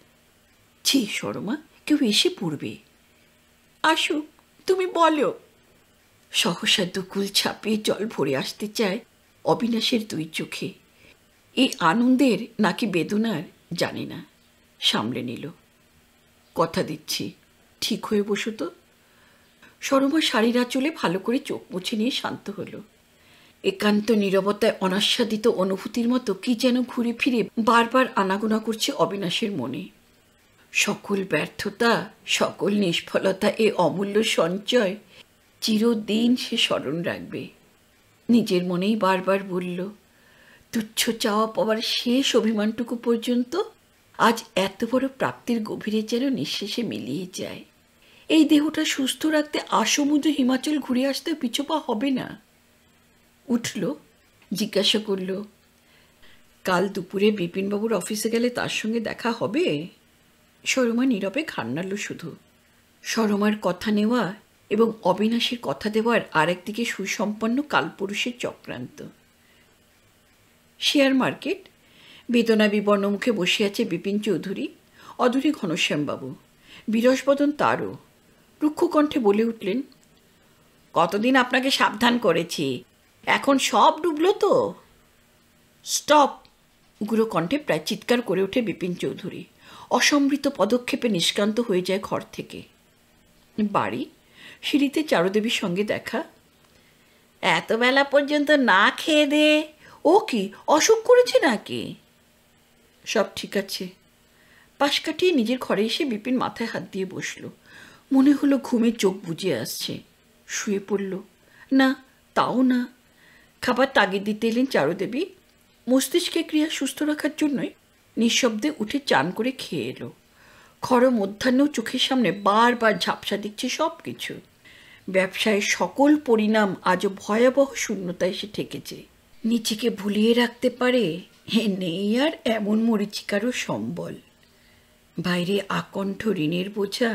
ছি সরমা, কেউ এসে পড়বে। আসুক, তুমি বলো। সহসা দুকুল ছাপে জল ভরে আসতে চায় অবিনাশের দুই চোখে। এই আনন্দের নাকি বেদনার জানি না, সামলে নিল। কথা দিচ্ছি, ঠিক হয়ে বসো তো। সরমা শাড়ির আঁচলে ভালো করে চোখ মুছে নিয়ে শান্ত হলো। একান্ত নীরবতায় অনাস্বাদিত অনুভূতির মতো কি যেন ঘুরে ফিরে বারবার আনাগোনা করছে অবিনাশের মনে। সকল ব্যর্থতা, সকল নিষ্ফলতা এ অমূল্য সঞ্চয় চিরদিন সে স্মরণ রাখবে। নিজের মনেই বারবার বলল, তুচ্ছ চাওয়া পাওয়ার শেষ অভিমানটুকু পর্যন্ত আজ এত বড় প্রাপ্তির গভীরে যেন নিঃশেষে মিলিয়ে যায়। এই দেহটা সুস্থ রাখতে আসমুদ্র হিমাচল ঘুরে আসতে পিছুপা হবে না। উঠল, জিজ্ঞাসা করল, কাল দুপুরে বিপিনবাবুর অফিসে গেলে তার সঙ্গে দেখা হবে? সরমা নীরবে ঘাড় নাড়ল শুধু। সরমার কথা নেওয়া এবং অবিনাশীর কথা দেওয়ার আরেকদিকে সুসম্পন্ন কালপুরুষের চক্রান্ত। শেয়ার মার্কেট, বেদনা বিবর্ণ মুখে বসে আছে বিপিন চৌধুরী, অদূরে ঘনশ্যামবাবু, বিরসবদন তারও। রুক্ষ কণ্ঠে বলে উঠলেন, কতদিন আপনাকে সাবধান করেছি, এখন সব ডুবলো তো। স্টপ! উগ্র কণ্ঠে প্রায় চিৎকার করে ওঠে বিপিন চৌধুরী। অসম্বৃত পদক্ষেপে নিষ্ক্রান্ত হয়ে যায় ঘর থেকে। বাড়ি, সিঁড়িতে চারুদেবীর সঙ্গে দেখা। এত বেলা পর্যন্ত না খেয়ে দে, ও কি অসুখ করেছে নাকি? সব ঠিক আছে। পাশ কাটিয়ে নিজের ঘরে এসে বিপিন মাথায় হাত দিয়ে বসল। মনে হলো ঘুমে চোখ বুজে আসছে। শুয়ে পড়ল। না, তাও না। খাবার তাগিদ দিতে এলেন চারুদেবী। মস্তিষ্কের ক্রিয়া সুস্থ রাখার জন্যই নিঃশব্দে উঠে চান করে খেয়ে এলো। খর মধ্যাহ্নেও চোখের সামনে বারবার ঝাপসা দিচ্ছে সব কিছু। ব্যবসায়ের সকল পরিণাম আজও ভয়াবহ শূন্যতা এসে ঠেকেছে। নিজেকে ভুলিয়ে রাখতে পারে হে নেই আর এমন মরীচিকারও সম্বল। বাইরে আকণ্ঠ ঋণের বোঝা,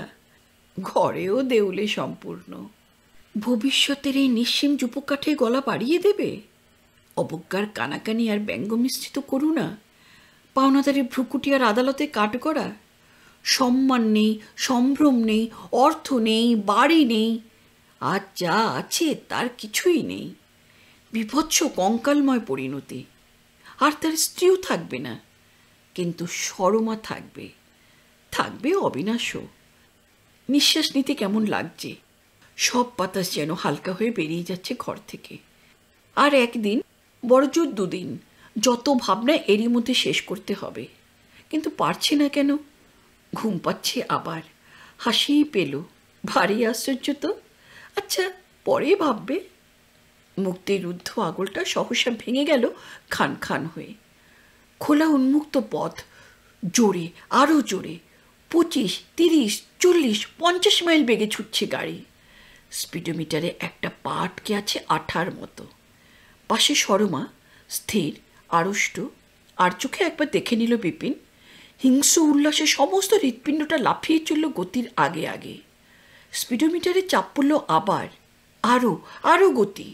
ঘরেও দেউলে সম্পূর্ণ। ভবিষ্যতের এই নিঃসীম যুপকাঠে গলা বাড়িয়ে দেবে? অবজ্ঞার কানাকানি আর ব্যঙ্গ মিশ্রিত করুণা, পাওনাদারের ভ্রুকুটি আর আদালতে কাঠগড়া। সম্মান নেই, সম্ভ্রম নেই, অর্থ নেই, বাড়ি নেই, আর যা আছে তার কিছুই নেই। বিভৎস কঙ্কালময় পরিণতি। আর তার স্ত্রীও থাকবে না, কিন্তু সরমা থাকবে, থাকবে অবিনাশও। নিঃশ্বাস নিতে কেমন লাগছে। সব বাতাস যেন হালকা হয়ে বেরিয়ে যাচ্ছে ঘর থেকে। আর একদিন, বড়জোর দুদিন, যত ভাবনা এরই মধ্যে শেষ করতে হবে। কিন্তু পারছে না কেন? ঘুম পাচ্ছে আবার। হাসিই পেল। ভারী আশ্চর্য তো। আচ্ছা, পরে ভাববে। মুক্তির রুদ্ধ আগলটা সহসা ভেঙে গেল খান খান হয়ে। খোলা উন্মুক্ত পথ, জোরে, আরও জোরে। পঁচিশ, তিরিশ, চল্লিশ, পঞ্চাশ মাইল বেগে ছুটছে গাড়ি। স্পিডোমিটারে একটা পা আটকে আছে আঠার মতো। পাশে সরমা, স্থির, আড়ষ্ট। আর চোখে একবার দেখে নিল বিপিন। হিংস্র উল্লাসে সমস্ত হৃৎপিণ্ডটা লাফিয়ে চলল গতির আগে আগে। স্পিডোমিটারে চাপ পড়ল আবার। আরও, আরও গতি।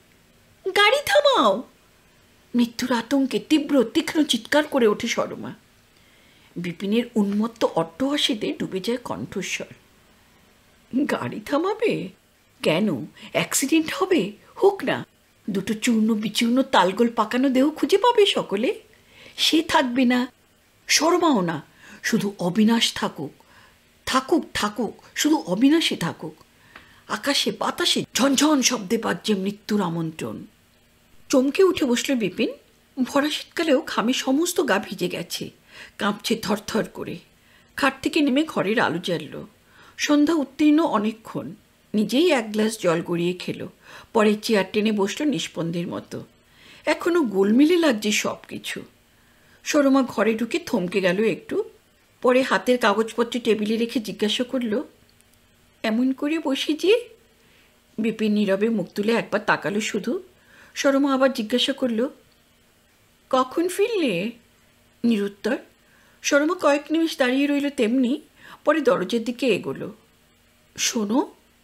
গাড়ি থামাও! মৃত্যুর আতঙ্কে তীব্র তীক্ষ্ণ চিৎকার করে ওঠে সরমা। বিপিনের উন্মত্ত অট্টহাসিতে ডুবে যায় কণ্ঠস্বর। গাড়ি থামাবে? কেন? অ্যাক্সিডেন্ট হবে? হোক না। দুটো চূর্ণ বিচূর্ণ তালগোল পাকানো দেহ খুঁজে পাবে সকলে। সে থাকবে না, সরমাও না। শুধু অবিনাশ থাকুক, থাকুক থাকুক, শুধু অবিনাশী থাকুক। আকাশে বাতাসে ঝনঝন শব্দে বাজছে মৃত্যুর আমন্ত্রণ। চমকে উঠে বসল বিপিন। ভরা শীতকালেও ঘামে সমস্ত গা ভিজে গেছে, কাঁপছে থরথর করে। খাট থেকে নেমে ঘরের আলো জ্বালল। সন্ধ্যা উত্তীর্ণ অনেকক্ষণ। নিজেই এক গ্লাস জল গড়িয়ে খেল। পরে চেয়ার টেনে বসল নিষ্পন্দের মতো। এখনো গোলমেলে লাগছে সব কিছু। সরমা ঘরে ঢুকে থমকে গেল একটু। পরে হাতের কাগজপত্র টেবিলে রেখে জিজ্ঞাসা করল, এমন করে বসি যে? বিপিন নীরবে মুখ তুলে একবার তাকালো শুধু। সরমা আবার জিজ্ঞাসা করল, কখন ফিরলে? নিরুত্তর। সরমা কয়েক নিমিষ দাঁড়িয়ে রইল তেমনি। পরে দরজার দিকে এগোলো। শোনো।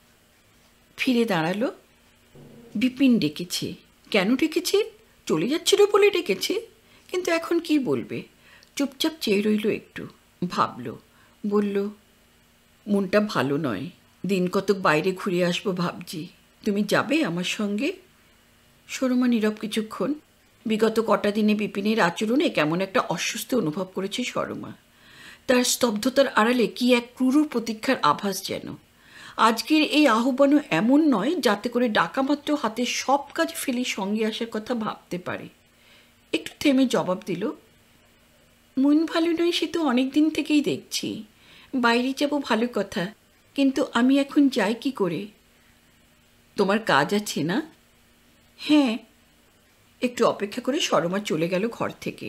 ফিরে দাঁড়ালো। বিপিন ডেকেছে। কেন ডেকেছে? চলে যাচ্ছিল বলে ডেকেছে। কিন্তু এখন কি বলবে? চুপচাপ চেয়ে রইল একটু। ভাবল। বলল, মনটা ভালো নয়। দিন কতক বাইরে ঘুরে আসবো ভাবছি। তুমি যাবে আমার সঙ্গে? সরমা নীরব কিছুক্ষণ। বিগত কটা দিনে বিপিনের আচরণে কেমন একটা অস্বস্তি অনুভব করেছে সরমা। তার স্তব্ধতার আড়ালে কি এক ক্রূর প্রতীক্ষার আভাস যেন। আজকের এই আহ্বানও এমন নয় যাতে করে ডাকামাত্র হাতে সব কাজ ফেলে সঙ্গে আসার কথা ভাবতে পারে। একটু থেমে জবাব দিল, মন ভালো নয় সে তো অনেক দিন থেকেই দেখছি। বাইরে যাব ভালো কথা, কিন্তু আমি এখন যাই কি করে? তোমার কাজ আছে না? হ্যাঁ। একটু অপেক্ষা করে সরমা চলে গেল ঘর থেকে।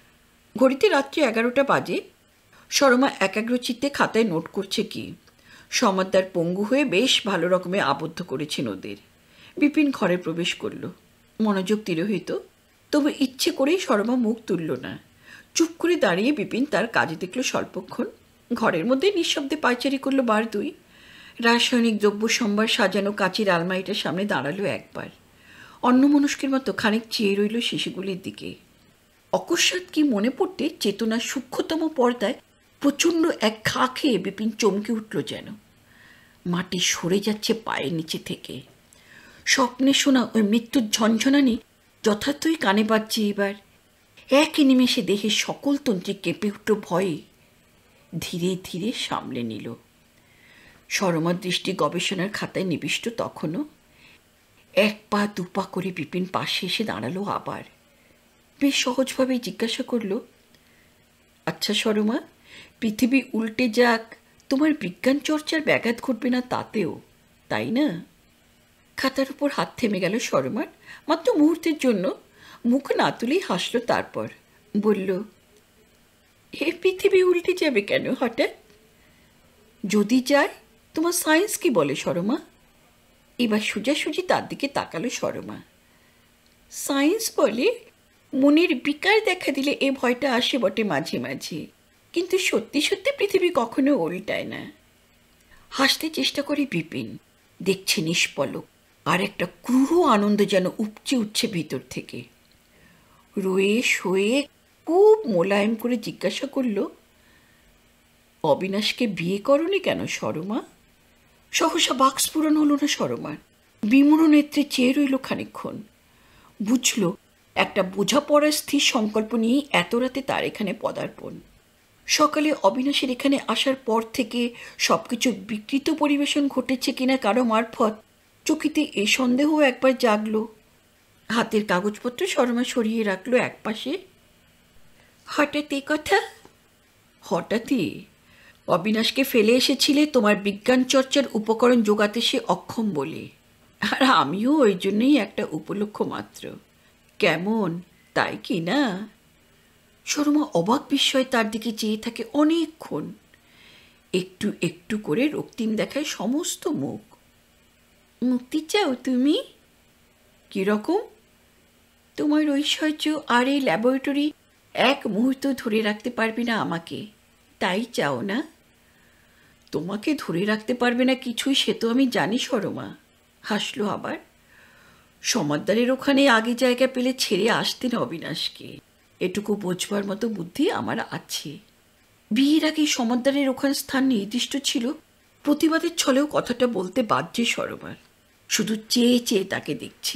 ঘড়িতে রাত্রি এগারোটা বাজে। সরমা একাগ্রচিত্তে খাতায় নোট করছে কি। সমাদ্দার পঙ্গু হয়ে বেশ ভালো রকমে আবদ্ধ করেছেন ওদের। বিপিন ঘরে প্রবেশ করল। মনোযোগ তিরোহিত, তবু ইচ্ছে করেই সরমা মুখ তুলল না। চুপ করে দাঁড়িয়ে বিপিন তার কাজে দেখল স্বল্পক্ষণ। ঘরের মধ্যে নিঃশব্দে পায়চারি করলো বার দুই। রাসায়নিক দ্রব্য সম্ভার সাজানো কাচের আলমারিটার সামনে দাঁড়ালো একবার। অন্যমনস্কের মতো খানিক চেয়ে রইল শিশুগুলির দিকে। অকস্মাৎ কি মনে পড়তে চেতনার সূক্ষ্মতম পর্দায় প্রচণ্ড এক ঘা খেয়ে বিপিন চমকে উঠল যেন। মাটি সরে যাচ্ছে পায়ের নিচে থেকে। স্বপ্নে শোনা ওই মৃত্যুর ঝনঝনানি যথার্থই কানে বাজছে এবার। একই নিমেষে দেহের সকল তন্ত্রী কেঁপে উঠল ভয়ে। ধীরে ধীরে সামলে নিল। সরমার দৃষ্টি গবেষণার খাতায় নিবিষ্ট তখনও। এক পা দু পা করে বিপিন পাশে এসে দাঁড়ালো আবার। বেশ সহজভাবেই জিজ্ঞাসা করল, আচ্ছা সরমা, পৃথিবী উল্টে যাক, তোমার বিজ্ঞান চর্চার ব্যাঘাত ঘটবে না তাতেও, তাই না? খাতার উপর হাত থেমে গেল সরমার, মাত্র মুহূর্তের জন্য। মুখ না তুলেই হাসল। তারপর বলল, এ পৃথিবী উল্টে যাবে কেন হঠাৎ? যদি যায়, তোমার সায়েন্স কি বলে সরমা? এবার সোজাসুজি তার দিকে তাকালো সরমা। সায়েন্স বলে মনের বিকার দেখা দিলে এ ভয়টা আসে বটে মাঝে মাঝে, কিন্তু সত্যি সত্যি পৃথিবী কখনো উল্টায় না। হাসতে চেষ্টা করে বিপিন, দেখছে নিষ্পলক, আর একটা ক্রূর আনন্দ যেন উপচে উঠছে ভিতর থেকে। রয়ে শোয়ে খুব মোলায়েম করে জিজ্ঞাসা করল, অবিনাশকে বিয়ে করনি কেন সরমা? সহসা বাক্স্ফুরণ হলো না সরমার। বিমূঢ় নেত্রে চেয়ে রইল খানিকক্ষণ। বুঝল একটা বোঝাপড়ার স্থির সংকল্প নিয়েই এত রাতে তার এখানে পদার্পণ। সকালে অবিনাশের এখানে আসার পর থেকে সবকিছু বিকৃত পরিবেশন ঘটেছে কিনা কারো মারফত চকিতে এ সন্দেহ একবার জাগল। হাতের কাগজপত্র সরমা সরিয়ে রাখলো এক পাশে। হঠাৎ এ কথা? হঠাৎই অবিনাশকে ফেলে এসেছিলে তোমার বিজ্ঞান চর্চার উপকরণ জোগাতে সে অক্ষম বলে, আর আমিও ওই জন্যই একটা উপলক্ষ মাত্র। কেমন, তাই কি না? সরমা অবাক বিস্ময়ে তার দিকে চেয়ে থাকে অনেকক্ষণ। একটু একটু করে রক্তিম দেখায় সমস্ত মুখ। মুক্তি চাও তুমি? কিরকম? তোমার ঐশ্বর্য আর এই ল্যাবরেটরি এক মুহূর্ত ধরে রাখতে পারবে না আমাকে, তাই চাও না? তোমাকে ধরে রাখতে পারবে না কিছুই, সে তো আমি জানি সরমা। হাসলো আবার। সমাদ্দারের ওখানে আগে জায়গা পেলে ছেড়ে আসতেন অবিনাশকে, এটুকু বোঝবার মতো বুদ্ধি আমার আছে। বিয়ের আগে সমাদ্দারের ওখানে স্থান নির্দিষ্ট ছিল। প্রতিবাদের ছলেও কথাটা বলতে বাধ্যে সরমার। শুধু চেয়ে চেয়ে তাকে দেখছে।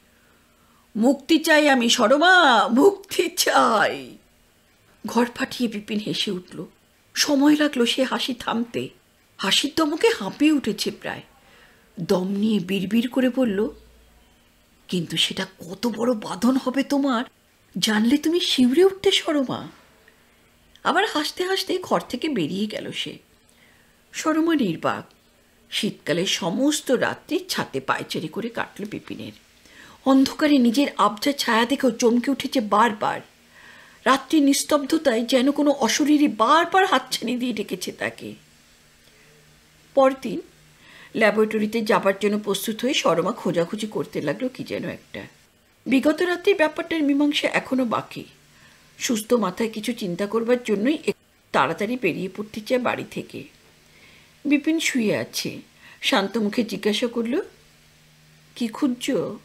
মুক্তি চাই আমি সরমা, মুক্তি চাই। ঘর ফাটিয়ে বিপিন হেসে উঠল। সময় লাগলো সে হাসি থামতে। হাসির দমকে হাঁপিয়ে উঠেছে প্রায়। দম নিয়ে বিড়বিড় করে বলল, কিন্তু সেটা কত বড় বাঁধন হবে তোমার, জানলে তুমি শিউরে উঠতে সরমা। আবার হাসতে হাসতে ঘর থেকে বেরিয়ে গেল সে। সরমা নির্বাক। শীতকালে সমস্ত রাত্রি ছাতে পায়চারি করে কাটল বিপিনের। অন্ধকারে নিজের আবজা ছায়া দেখেও চমকে উঠেছে বারবার। রাত্রি নিস্তব্ধতায় যেন কোনো অশরীরী বারবার হাতছানি দিয়ে ডেকেছে তাকে। পরদিন ল্যাবরেটরিতে যাবার জন্য প্রস্তুত হয়ে সরমা খোঁজাখুঁজি করতে লাগলো কি যেন একটা। বিগত রাত্রির ব্যাপারটার মীমাংসা এখনো বাকি। সুস্থ মাথায় কিছু চিন্তা করবার জন্যই তাড়াতাড়ি বেরিয়ে পড়তে চায় বাড়ি থেকে। বিপিন শুয়ে আছে। শান্ত মুখে জিজ্ঞাসা করল, কি খুঁজছ?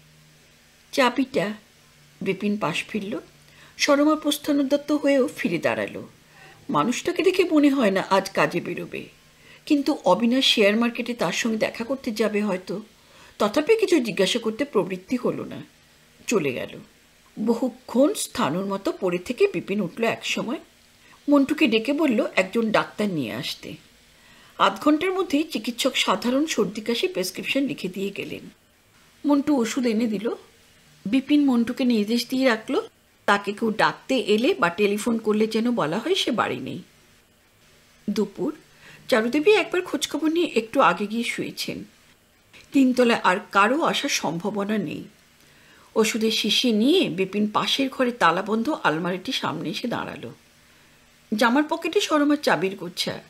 চাবিটা। বিপিন পাশ ফিরল। সরমা প্রস্থানোদ্যত হয়েও ফিরে দাঁড়ালো। মানুষটাকে দেখে মনে হয় না আজ কাজে বেরোবে, কিন্তু অবিনাশ শেয়ার মার্কেটে তার সঙ্গে দেখা করতে যাবে হয়তো। তথাপি কিছু জিজ্ঞাসা করতে প্রবৃত্তি হলো না, চলে গেল। বহুক্ষণ স্থানুর মতো পড়ে থেকে বিপিন উঠল একসময়। মন্টুকে ডেকে বলল একজন ডাক্তার নিয়ে আসতে। আধ ঘন্টার মধ্যেই চিকিৎসক সাধারণ সর্দি কাশি প্রেসক্রিপশন লিখে দিয়ে গেলেন। মন্টু ওষুধ এনে দিল। বিপিন মন্টুকে নির্দেশ দিয়ে রাখল, তাকে কেউ ডাকতে এলে বা টেলিফোন করলে যেন বলা হয় সে বাড়ি নেই। দুপুর। চারুদেবী একবার খোঁজখবর নিয়ে একটু আগে গিয়ে শুয়েছেন। তিনতলায় আর কারো আসার সম্ভাবনা নেই। ওষুধের শিশি নিয়ে বিপিন পাশের ঘরে তালাবন্ধ আলমারিটির সামনে এসে দাঁড়ালো। জামার পকেটে সরমার চাবির গোছা।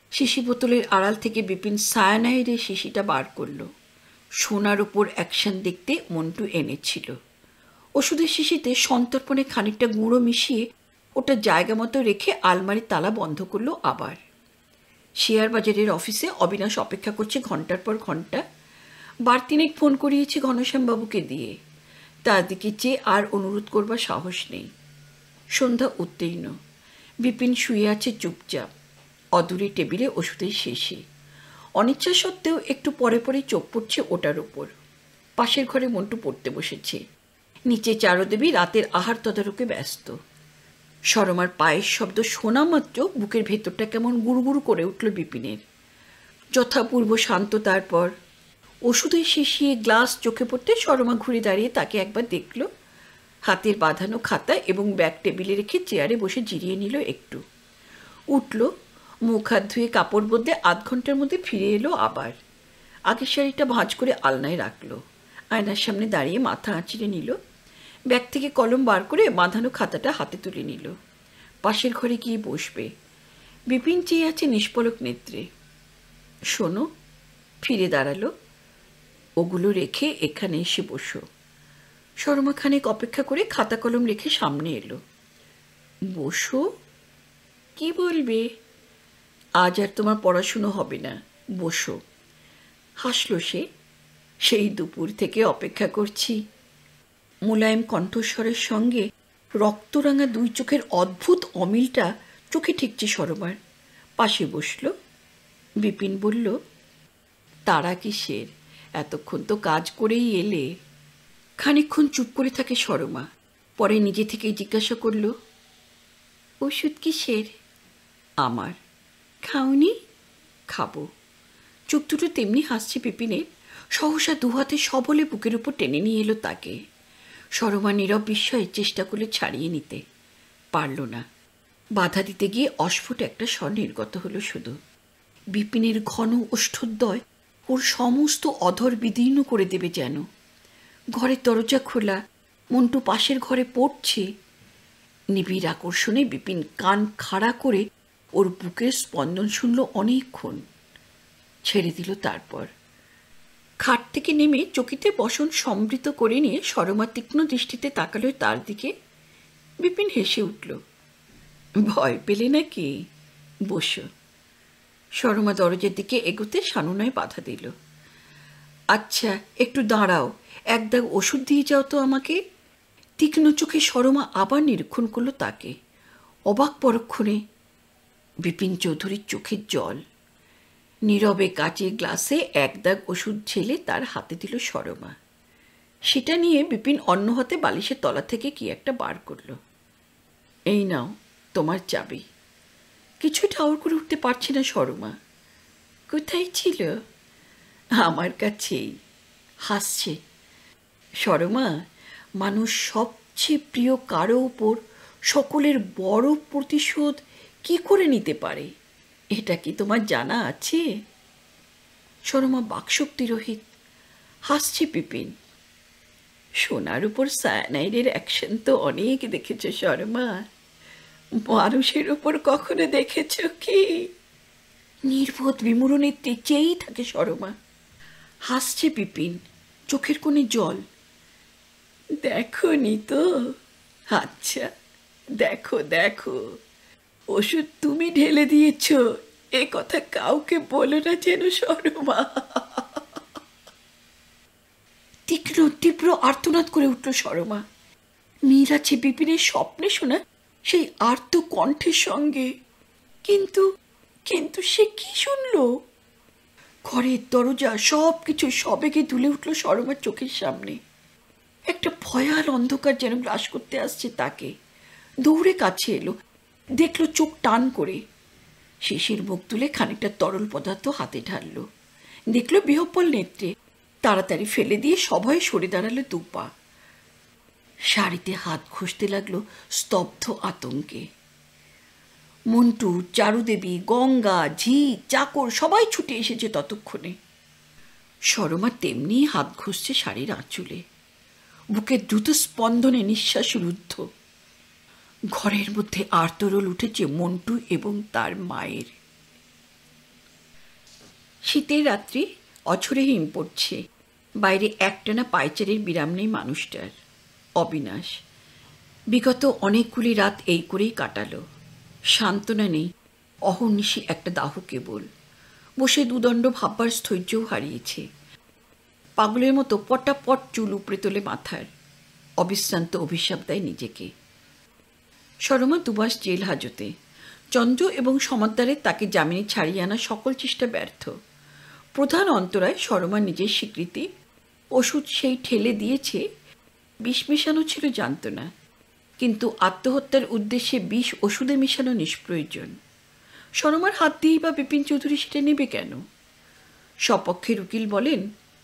শিশি বোতলের আড়াল থেকে বিপিন সায়ানাইডের শিশিটা বার করল। সোনার ওপর অ্যাকশন দেখতে মন্টু এনেছিল। ওষুধের শিশিতে সন্তর্পণে খানিকটা গুঁড়ো মিশিয়ে ওটা জায়গা মতো রেখে আলমারির তালা বন্ধ করলো আবার। শেয়ার বাজারের অফিসে অবিনাশ অপেক্ষা করছে ঘন্টার পর ঘন্টা। বার তিনেক ফোন করিয়েছে ঘনশ্যামবাবুকে দিয়ে। তার দিকে চেয়ে আর অনুরোধ করবার সাহস নেই। সন্ধ্যা উত্তীর্ণ। বিপিন শুয়ে আছে চুপচাপ, অদূরে টেবিলে ওষুধের শেষে। অনিচ্ছা সত্ত্বেও একটু পরে পরে চোখ পড়ছে ওটার ওপর। পাশের ঘরে মন্টু পড়তে বসেছে। নিচে চারুদেবী রাতের আহার তদারকে ব্যস্ত। সরমার পায়ের শব্দ শোনা মাত্র বুকের ভেতরটা কেমন গুড়গুড় করে উঠল বিপিনের। যথাপূর্ব শান্ত। তারপর ওষুধের শেষিয়ে গ্লাস চোখে পড়তে সরমা ঘুরে দাঁড়িয়ে তাকে একবার দেখল। হাতের বাঁধানো খাতা এবং ব্যাগ টেবিলে রেখে চেয়ারে বসে জিরিয়ে নিল একটু। উঠল, মুখ হাত ধুয়ে কাপড় বদলে আধ ঘন্টার মধ্যে ফিরে এলো আবার। আগের শাড়িটা ভাঁজ করে আলনায় রাখল। আয়নার সামনে দাঁড়িয়ে মাথা আঁচড়ে নিল। ব্যাগ থেকে কলম বার করে বাঁধানো খাতাটা হাতে তুলে নিল। পাশের ঘরে গিয়ে বসবে। বিপিন চেয়ে আছে নিষ্পলক নেত্রে। শোনো, ফিরে দাঁড়ালো। ওগুলো রেখে এখানে এসে বসো। শর্মা খানিক অপেক্ষা করে খাতা কলম রেখে সামনে এলো। বসো? কি বলবে? আজ আর তোমার পড়াশুনো হবে না, বসো। হাসল সে। সেই দুপুর থেকে অপেক্ষা করছি। মোলায়েম কণ্ঠস্বরের সঙ্গে রক্তরাঙা দুই চোখের অদ্ভুত অমিলটা চোখে ঠেকছে সরমার। পাশে বসল। বিপিন বলল, তারা কিসের? এতক্ষণ তো কাজ করেই এলে। খানিকক্ষণ চুপ করে থাকে সরমা। পরে নিজে থেকেই জিজ্ঞাসা করল, ওষুধ কিসের? আমার। খাওনি? খাবো। চোখ দুটো তেমনি হাসছে বিপিনের। সহসা দুহাতে সবলে বুকের উপর টেনে নিয়ে এলো তাকে। সরমা নীরব বিস্ময়ে চেষ্টা করলে ছাড়িয়ে নিতে, পারল না। বাধা দিতে গিয়ে অস্ফুট একটা স্বর নির্গত হলো শুধু। বিপিনের ঘন ওষ্ঠোদ্বয় ওর সমস্ত অধর বিদীর্ণ করে দেবে যেন। ঘরের দরজা খোলা, মন্টু পাশের ঘরে পড়ছে। নিবিড় আকর্ষণে বিপিন কান খাড়া করে ওর বুকের স্পন্দন শুনল অনেকক্ষণ। ছেড়ে দিল। তারপর খাট থেকে নেমে চকিতে বসন সমৃত করে নিয়ে সরমা তীক্ষ্ণ দৃষ্টিতে তাকালো তার দিকে। বিপিন হেসে উঠল। ভয় পেলে নাকি? বসো। সরমা দরজার দিকে এগোতে সানুনয় বাধা দিল। আচ্ছা, একটু দাঁড়াও, এক দাগ ওষুধ দিয়ে যাও তো আমাকে। তীক্ষ্ণ চোখে সরমা আবার নিরীক্ষণ করল তাকে। অবাক পরক্ষণে বিপিন চৌধুরীর চোখের জল। নীরবে কাচের গ্লাসে এক দাগ ওষুধ ঢেলে তার হাতে দিল সরমা। সেটা নিয়ে বিপিন অন্য হাতে বালিশের তলা থেকে কি একটা বার করল। এই নাও তোমার চাবি। কিছু ঠাউর করে উঠতে পারছি না সরমা। কোথায় ছিল? আমার কাছেই। হাসছে। সরমা, মানুষ সবচেয়ে প্রিয় কারো উপর সকলের বড় প্রতিশোধ কি করে নিতে পারে, এটা কি তোমার জানা আছে? সরমা বাকশক্তি রহিত। হাসছে বিপিন। সোনার উপর সায়ানাইডের অ্যাকশন তো অনেক দেখেছ সরমা, মানুষের উপর কখনো দেখেছ কি? নির্বোধ বিমূঢ়নেত্রে চেয়েই থাকে সরমা। হাসছে বিপিন, চোখের কোণে জল। দেখো নি তো? আচ্ছা, দেখো দেখো, ওষুধ তুমি ঢেলে দিয়েছ এ কথা কাউকে বলো না যেন সরমা। তীক্ষ্ণ তীব্র আর্তনাদ করে উঠল সরমা। মিল আছে বিপিনের স্বপ্নে শোনা সেই আর্ত কণ্ঠের সঙ্গে। কিন্তু কিন্তু সে কি শুনল? ঘরের দরজা সব কিছু সবেগে দুলে উঠল সরমার চোখের সামনে। একটা ভয়াল অন্ধকার যেন গ্রাস করতে আসছে তাকে। দৌড়ে কাছে এলো, দেখল চোখ টান করে। শিশির মুখ তুলে খানিকটা তরল পদার্থ হাতে ঢালল। দেখল বিহ্বল নেত্রে। তাড়াতাড়ি ফেলে দিয়ে সভয়ে সরে দাঁড়ালো দুপা। শাড়িতে হাত ঘষতে লাগলো স্তব্ধ আতঙ্কে। মন্টু, চারুদেবী, গঙ্গা, ঝি, চাকর সবাই ছুটে এসেছে ততক্ষণে। সরমা তেমনি হাত ঘষছে শাড়ির আঁচলে। বুকের দ্রুত স্পন্দনে নিঃশ্বাস রুদ্ধ। ঘরের মধ্যে আর্তরোল উঠেছে মন্টু এবং তার মায়ের। শীতের রাত্রি, অঝরে হিম পড়ছে। বাইরে একটানা পায়চারির বিরাম নেই মানুষটার। অবিনাশ বিগত অনেকগুলি রাত এই করেই কাটালো। সান্ত্বনা নেই, অহর্নিশি একটা দাহ কেবল। বসে দুদণ্ড ভাববার স্থৈর্যও হারিয়েছে। পাগলের মতো পটাপট চুল উপড়ে তোলে মাথার। অবিশ্রান্ত অভিশাপ দেয় নিজেকে। সরমা দুমাস জেল হাজতে। চন্দ্র এবং সমাদ্দারে তাকে জামিনে ছাড়িয়ে আনা সকল চেষ্টা ব্যর্থ। প্রধান অন্তরায় সরমা নিজের স্বীকৃতি। ওষুধ সেই ঠেলে দিয়েছে, বিষ মেশানো ছিল জানত না, কিন্তু আত্মহত্যার উদ্দেশ্যে বিষ ওষুধে মেশানো নিষ্প্রয়োজন। সরমার হাত দিয়েই বা বিপিন চৌধুরী সেটা নেবে কেন? সপক্ষের উকিল বলেন,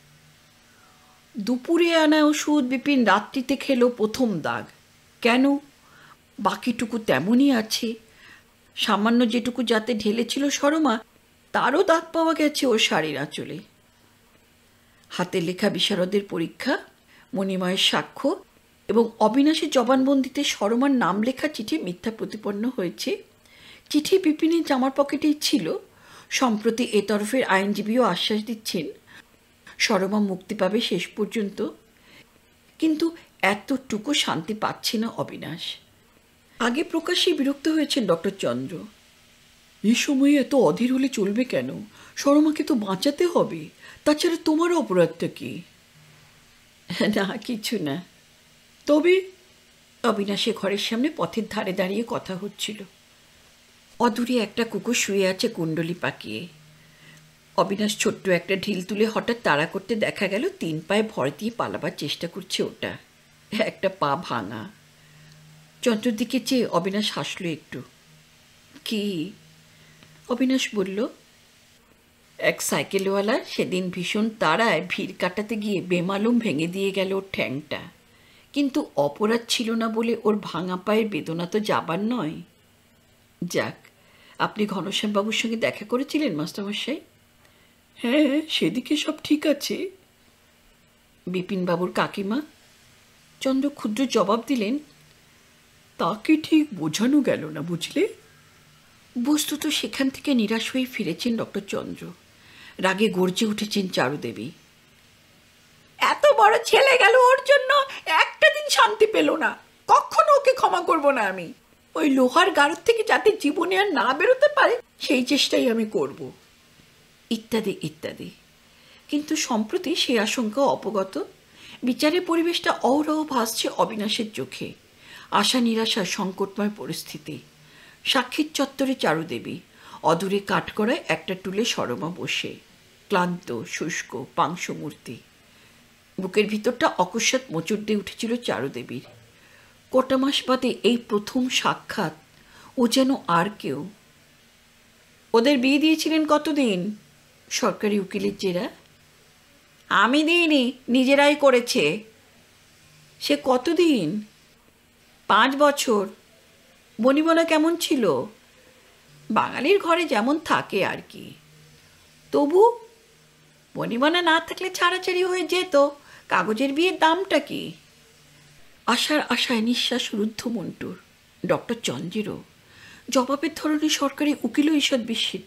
দুপুরে আনা ওষুধ বিপিন রাত্রিতে খেলো প্রথম দাগ। কেন? বাকিটুকু তেমনই আছে। সামান্য যেটুকু যাতে ঢেলেছিল সরমা, তারও দাগ পাওয়া গেছে ওর শাড়ির আঁচলে। হাতে লেখা বিশারদের পরীক্ষা, মণিময়ের সাক্ষ্য এবং অবিনাশী জবানবন্দিতে সরমার নাম লেখা চিঠি মিথ্যা প্রতিপন্ন হয়েছে। চিঠি বিপিনের জামার পকেটেই ছিল। সম্প্রতি এ তরফের আইনজীবীও আশ্বাস দিচ্ছেন সরমা মুক্তি পাবে শেষ পর্যন্ত। কিন্তু এতটুকু শান্তি পাচ্ছে না অবিনাশ। আগে প্রকাশ্যে বিরক্ত হয়েছেন ডক্টর চন্দ্র। এই সময়ে এত অধীর হলে চলবে কেন? সরমাকে তো বাঁচাতে হবে। তাছাড়া তোমার অপরাধটা কি? না, কিছু না। তবে অবিনাশে ঘরের সামনে পথের ধারে দাঁড়িয়ে কথা হচ্ছিল। অদূরে একটা কুকুর শুয়ে আছে কুণ্ডলি পাকিয়ে। অবিনাশ ছোট্ট একটা ঢিল তুলে হঠাৎ তাড়া করতে দেখা গেল তিন পায়ে ভর দিয়ে পালাবার চেষ্টা করছে ওটা। একটা পা ভাঙা। চন্দ্রের দিকে চেয়ে অবিনাশ হাসল একটু। কি? অবিনাশ বলল, এক সাইকেলওয়ালা সেদিন ভীষণ তাড়ায় ভিড় কাটাতে গিয়ে বেমালুম ভেঙে দিয়ে গেল ওর ঠ্যাংটা। কিন্তু অপরাধ ছিল না বলে ওর ভাঙা পায়ের বেদনা তো যাবার নয়। যাক, আপনি ঘনশ্যামবাবুর সঙ্গে দেখা করেছিলেন মাস্টারমশাই? হ্যাঁ, সেদিকে সব ঠিক আছে। বিপিনবাবুর কাকিমা? চন্দ্র ক্ষুদ্র জবাব দিলেন, তাকে ঠিক বোঝানো গেল না, বুঝলে। বস্তুত সেখান থেকে নিরাশ হয়ে ফিরেছেন ডক্টর চন্দ্র। রাগে গর্জে উঠেছেন চারুদেবী। এত বড় ছেলে গেল, ওর জন্য একটা দিন শান্তি পেল না। কখনো ওকে ক্ষমা করব না আমি। ওই লোহার গারদ থেকে যাতে জীবনে আর না বেরোতে পারে সেই চেষ্টাই আমি করব, ইত্যাদি ইত্যাদি। কিন্তু সম্প্রতি সে আশঙ্কা অপগত। বিচারের পরিবেশটা অহরহ ভাসছে অবিনাশের চোখে। আশা নিরাশার সংকটময় পরিস্থিতি। সাক্ষীর চত্বরে চারুদেবী, অদূরে কাঠগড়ায় একটা টুলে সরমা বসে, ক্লান্ত, শুষ্ক, পাংশমূর্তি। বুকের ভিতরটা অকস্মাৎ মোচড় দিয়ে উঠেছিল চারুদেবীর। কটা মাস বাদে এই প্রথম সাক্ষাৎ। ও যেন আর কেউ। ওদের বিয়ে দিয়েছিলেন কতদিন? সরকারি উকিলের জেরা। আমি দিইনি, নিজেরাই করেছে। সে কতদিন? পাঁচ বছর। বনিবনা কেমন ছিল? বাঙালির ঘরে যেমন থাকে আর কি। তবু বনিবনা না থাকলে ছাড়াছাড়ি হয়ে যেত। কাগজের বিয়ের দামটা কি? আশার আশায় নিঃশ্বাস রুদ্ধ মন্টুর, ডক্টর চন্দ্রেরও। জবাবের ধরনে সরকারি উকিলও ঈষৎ বিস্মিত।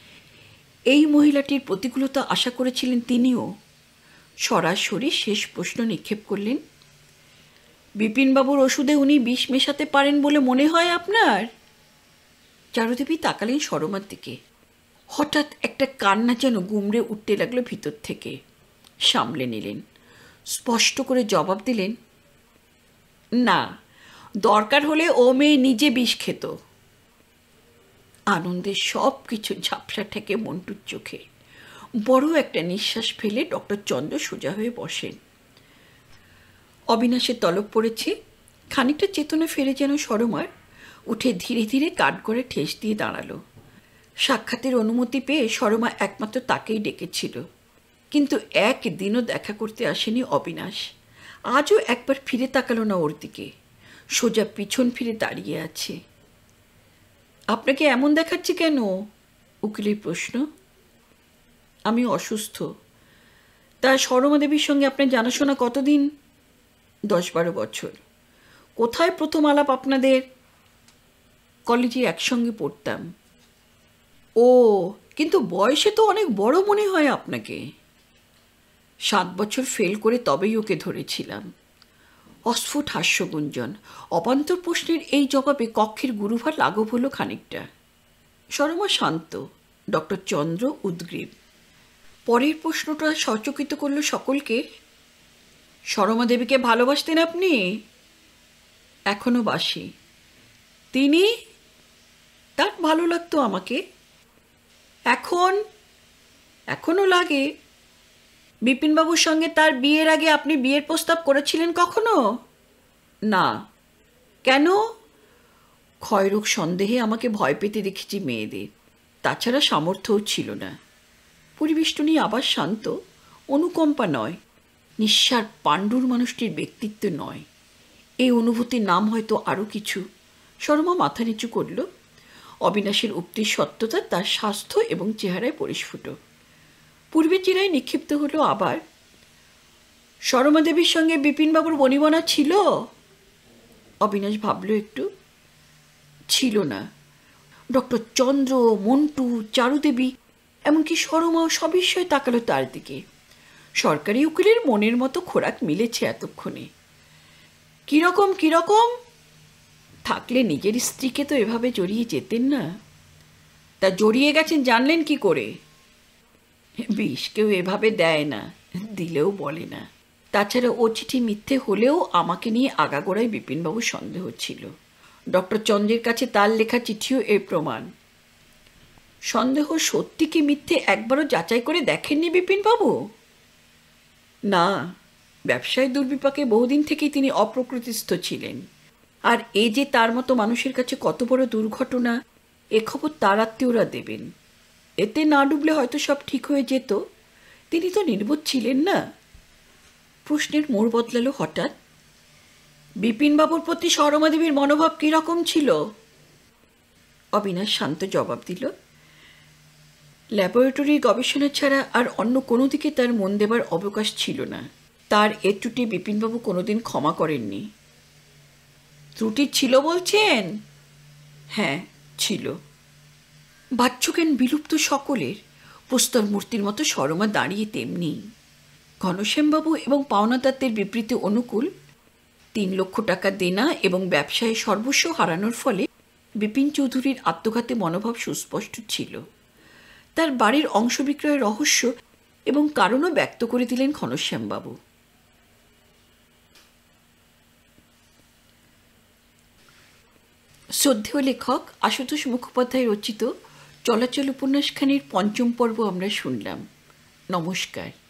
এই মহিলাটির প্রতিকূলতা আশা করেছিলেন তিনিও। সরাসরি শেষ প্রশ্ন নিক্ষেপ করলেন, বিপিনবাবুর ওষুধে উনি বিষ মেশাতে পারেন বলে মনে হয় আপনার? চারুদেবী তাকালেন সরমার দিকে। হঠাৎ একটা কান্না যেন গুমড়ে উঠতে লাগলো ভিতর থেকে। সামলে নিলেন, স্পষ্ট করে জবাব দিলেন, না, দরকার হলে ও মেয়ে নিজে বিষ খেত। আনন্দের সব কিছু ঝাপসা ঠেকে মন্টুর চোখে। বড় একটা নিঃশ্বাস ফেলে ডক্টর চন্দ্র সোজা হয়ে বসেন। অবিনাশের তলব পড়েছে। খানিকটা চেতনা ফেরে যেন সরমার। উঠে ধীরে ধীরে কাঠগড়ে ঠেস দিয়ে দাঁড়ালো। সাক্ষাতের অনুমতি পেয়ে সরমা একমাত্র তাকেই ডেকেছিল। কিন্তু একদিনও দেখা করতে আসেনি অবিনাশ। আজও একবার ফিরে তাকালো না ওর দিকে। সোজা পিছন ফিরে দাঁড়িয়ে আছে। আপনাকে এমন দেখাচ্ছে কেন? উকিলের প্রশ্ন। আমি অসুস্থ। তা সরমা দেবীর সঙ্গে আপনার জানাশোনা কতদিন? দশ বারো বছর। কোথায় প্রথম আলাপ আপনাদের? কলেজে একসঙ্গে পড়তাম। ও, কিন্তু বয়সে তো অনেক বড় মনে হয় আপনাকে। সাত বছর ফেল করে তবেই ওকে ধরেছিলাম। অস্ফুট হাস্যগুঞ্জন। অবান্তর প্রশ্নের এই জবাবে কক্ষের গুরুভার লাঘব হলো খানিকটা। সরমা শান্ত, ডক্টর চন্দ্র উদ্গ্রীব। পরের প্রশ্নটা সচকিত করল সকলকে। সরমা দেবীকে ভালোবাসতেন আপনি? এখনো বাসি। তিনি? তার ভালো লাগতো আমাকে। এখন? এখনো লাগে। বিপিনবাবুর সঙ্গে তার বিয়ের আগে আপনি বিয়ের প্রস্তাব করেছিলেন কখনো? না। কেন? ক্ষয়রোগ সন্দেহে আমাকে ভয় পেতে দেখেছি মেয়েদের, তাছাড়া সামর্থ্যও ছিল না। পরিবেষ্টনী আবার শান্ত, অনুকম্পা নয়, নিঃস্বার পাণ্ডুর মানুষটির ব্যক্তিত্ব নয়। এই অনুভূতির নাম হয়তো আরও কিছু। শর্মা মাথা নিচু করল। অবিনাশের উক্তির সত্যতা তার স্বাস্থ্য এবং চেহারায় পরিস্ফুট। পূর্বের চিরায় নিক্ষিপ্ত হলো আবার। শর্মা দেবীর সঙ্গে বিপিনবাবুর বনিবনা ছিল? অবিনাশ ভাবল একটু। ছিল না। ডক্টর চন্দ্র, মন্টু, চারুদেবী, এমনকি শর্মাও সবিস্ময়ে তাকালো তার দিকে। সরকারি উকিলের মনের মতো খোরাক মিলেছে এতক্ষণে। কিরকম কিরকম? থাকলে নিজের স্ত্রীকে তো এভাবে জড়িয়ে যেতেন না। তা জড়িয়ে গেছেন জানলেন কি করে? বিষ কেউ এভাবে দেয় না, দিলেও বলে না। তাছাড়া ও চিঠি মিথ্যে হলেও আমাকে নিয়ে আগাগোড়ায় বিপিনবাবুর সন্দেহ ছিল। ডক্টর চন্দ্রের কাছে তার লেখা চিঠিও এর প্রমাণ। সন্দেহ সত্যি কি মিথ্যে একবারও যাচাই করে দেখেননি বিপিনবাবু? না, ব্যবসায় দুর্বিপাকে বহুদিন থেকেই তিনি অপ্রকৃতিস্থ ছিলেন। আর এ যে তার মতো মানুষের কাছে কত বড় দুর্ঘটনা, এ খবর তার আত্মীয়রা দেবেন। এতে না ডুবলে হয়তো সব ঠিক হয়ে যেত। তিনি তো নির্বোধ ছিলেন না। প্রশ্নের মোড় বদলালো হঠাৎ। বিপিনবাবুর প্রতি শর্মা দেবীর মনোভাব কীরকম ছিল? অবিনাশ শান্ত জবাব দিল। ল্যাবরেটরির গবেষণা ছাড়া আর অন্য কোনো দিকে তার মন দেবার অবকাশ ছিল না। তার এ ত্রুটি বিপিনবাবু কোনোদিন ক্ষমা করেননি। ত্রুটি ছিল বলছেন? হ্যাঁ, ছিল। বাহ্যজ্ঞান বিলুপ্ত সকলের। প্রস্তর মূর্তির মতো শর্মা দাঁড়িয়ে তেমনি। ঘনশ্যামবাবু এবং পাওনাদারদের বিবৃতি অনুকূল। তিন লক্ষ টাকা দেনা এবং ব্যবসায় সর্বস্ব হারানোর ফলে বিপিন চৌধুরীর আত্মঘাতী মনোভাব সুস্পষ্ট ছিল। তার বাড়ির অংশ বিক্রয়ের রহস্য এবং কারণও ব্যক্ত করে দিলেন ঘনশ্যামবাবু। শ্রদ্ধেয় লেখক আশুতোষ মুখোপাধ্যায় রচিত চলাচল উপন্যাসখানির পঞ্চম পর্ব আমরা শুনলাম। নমস্কার।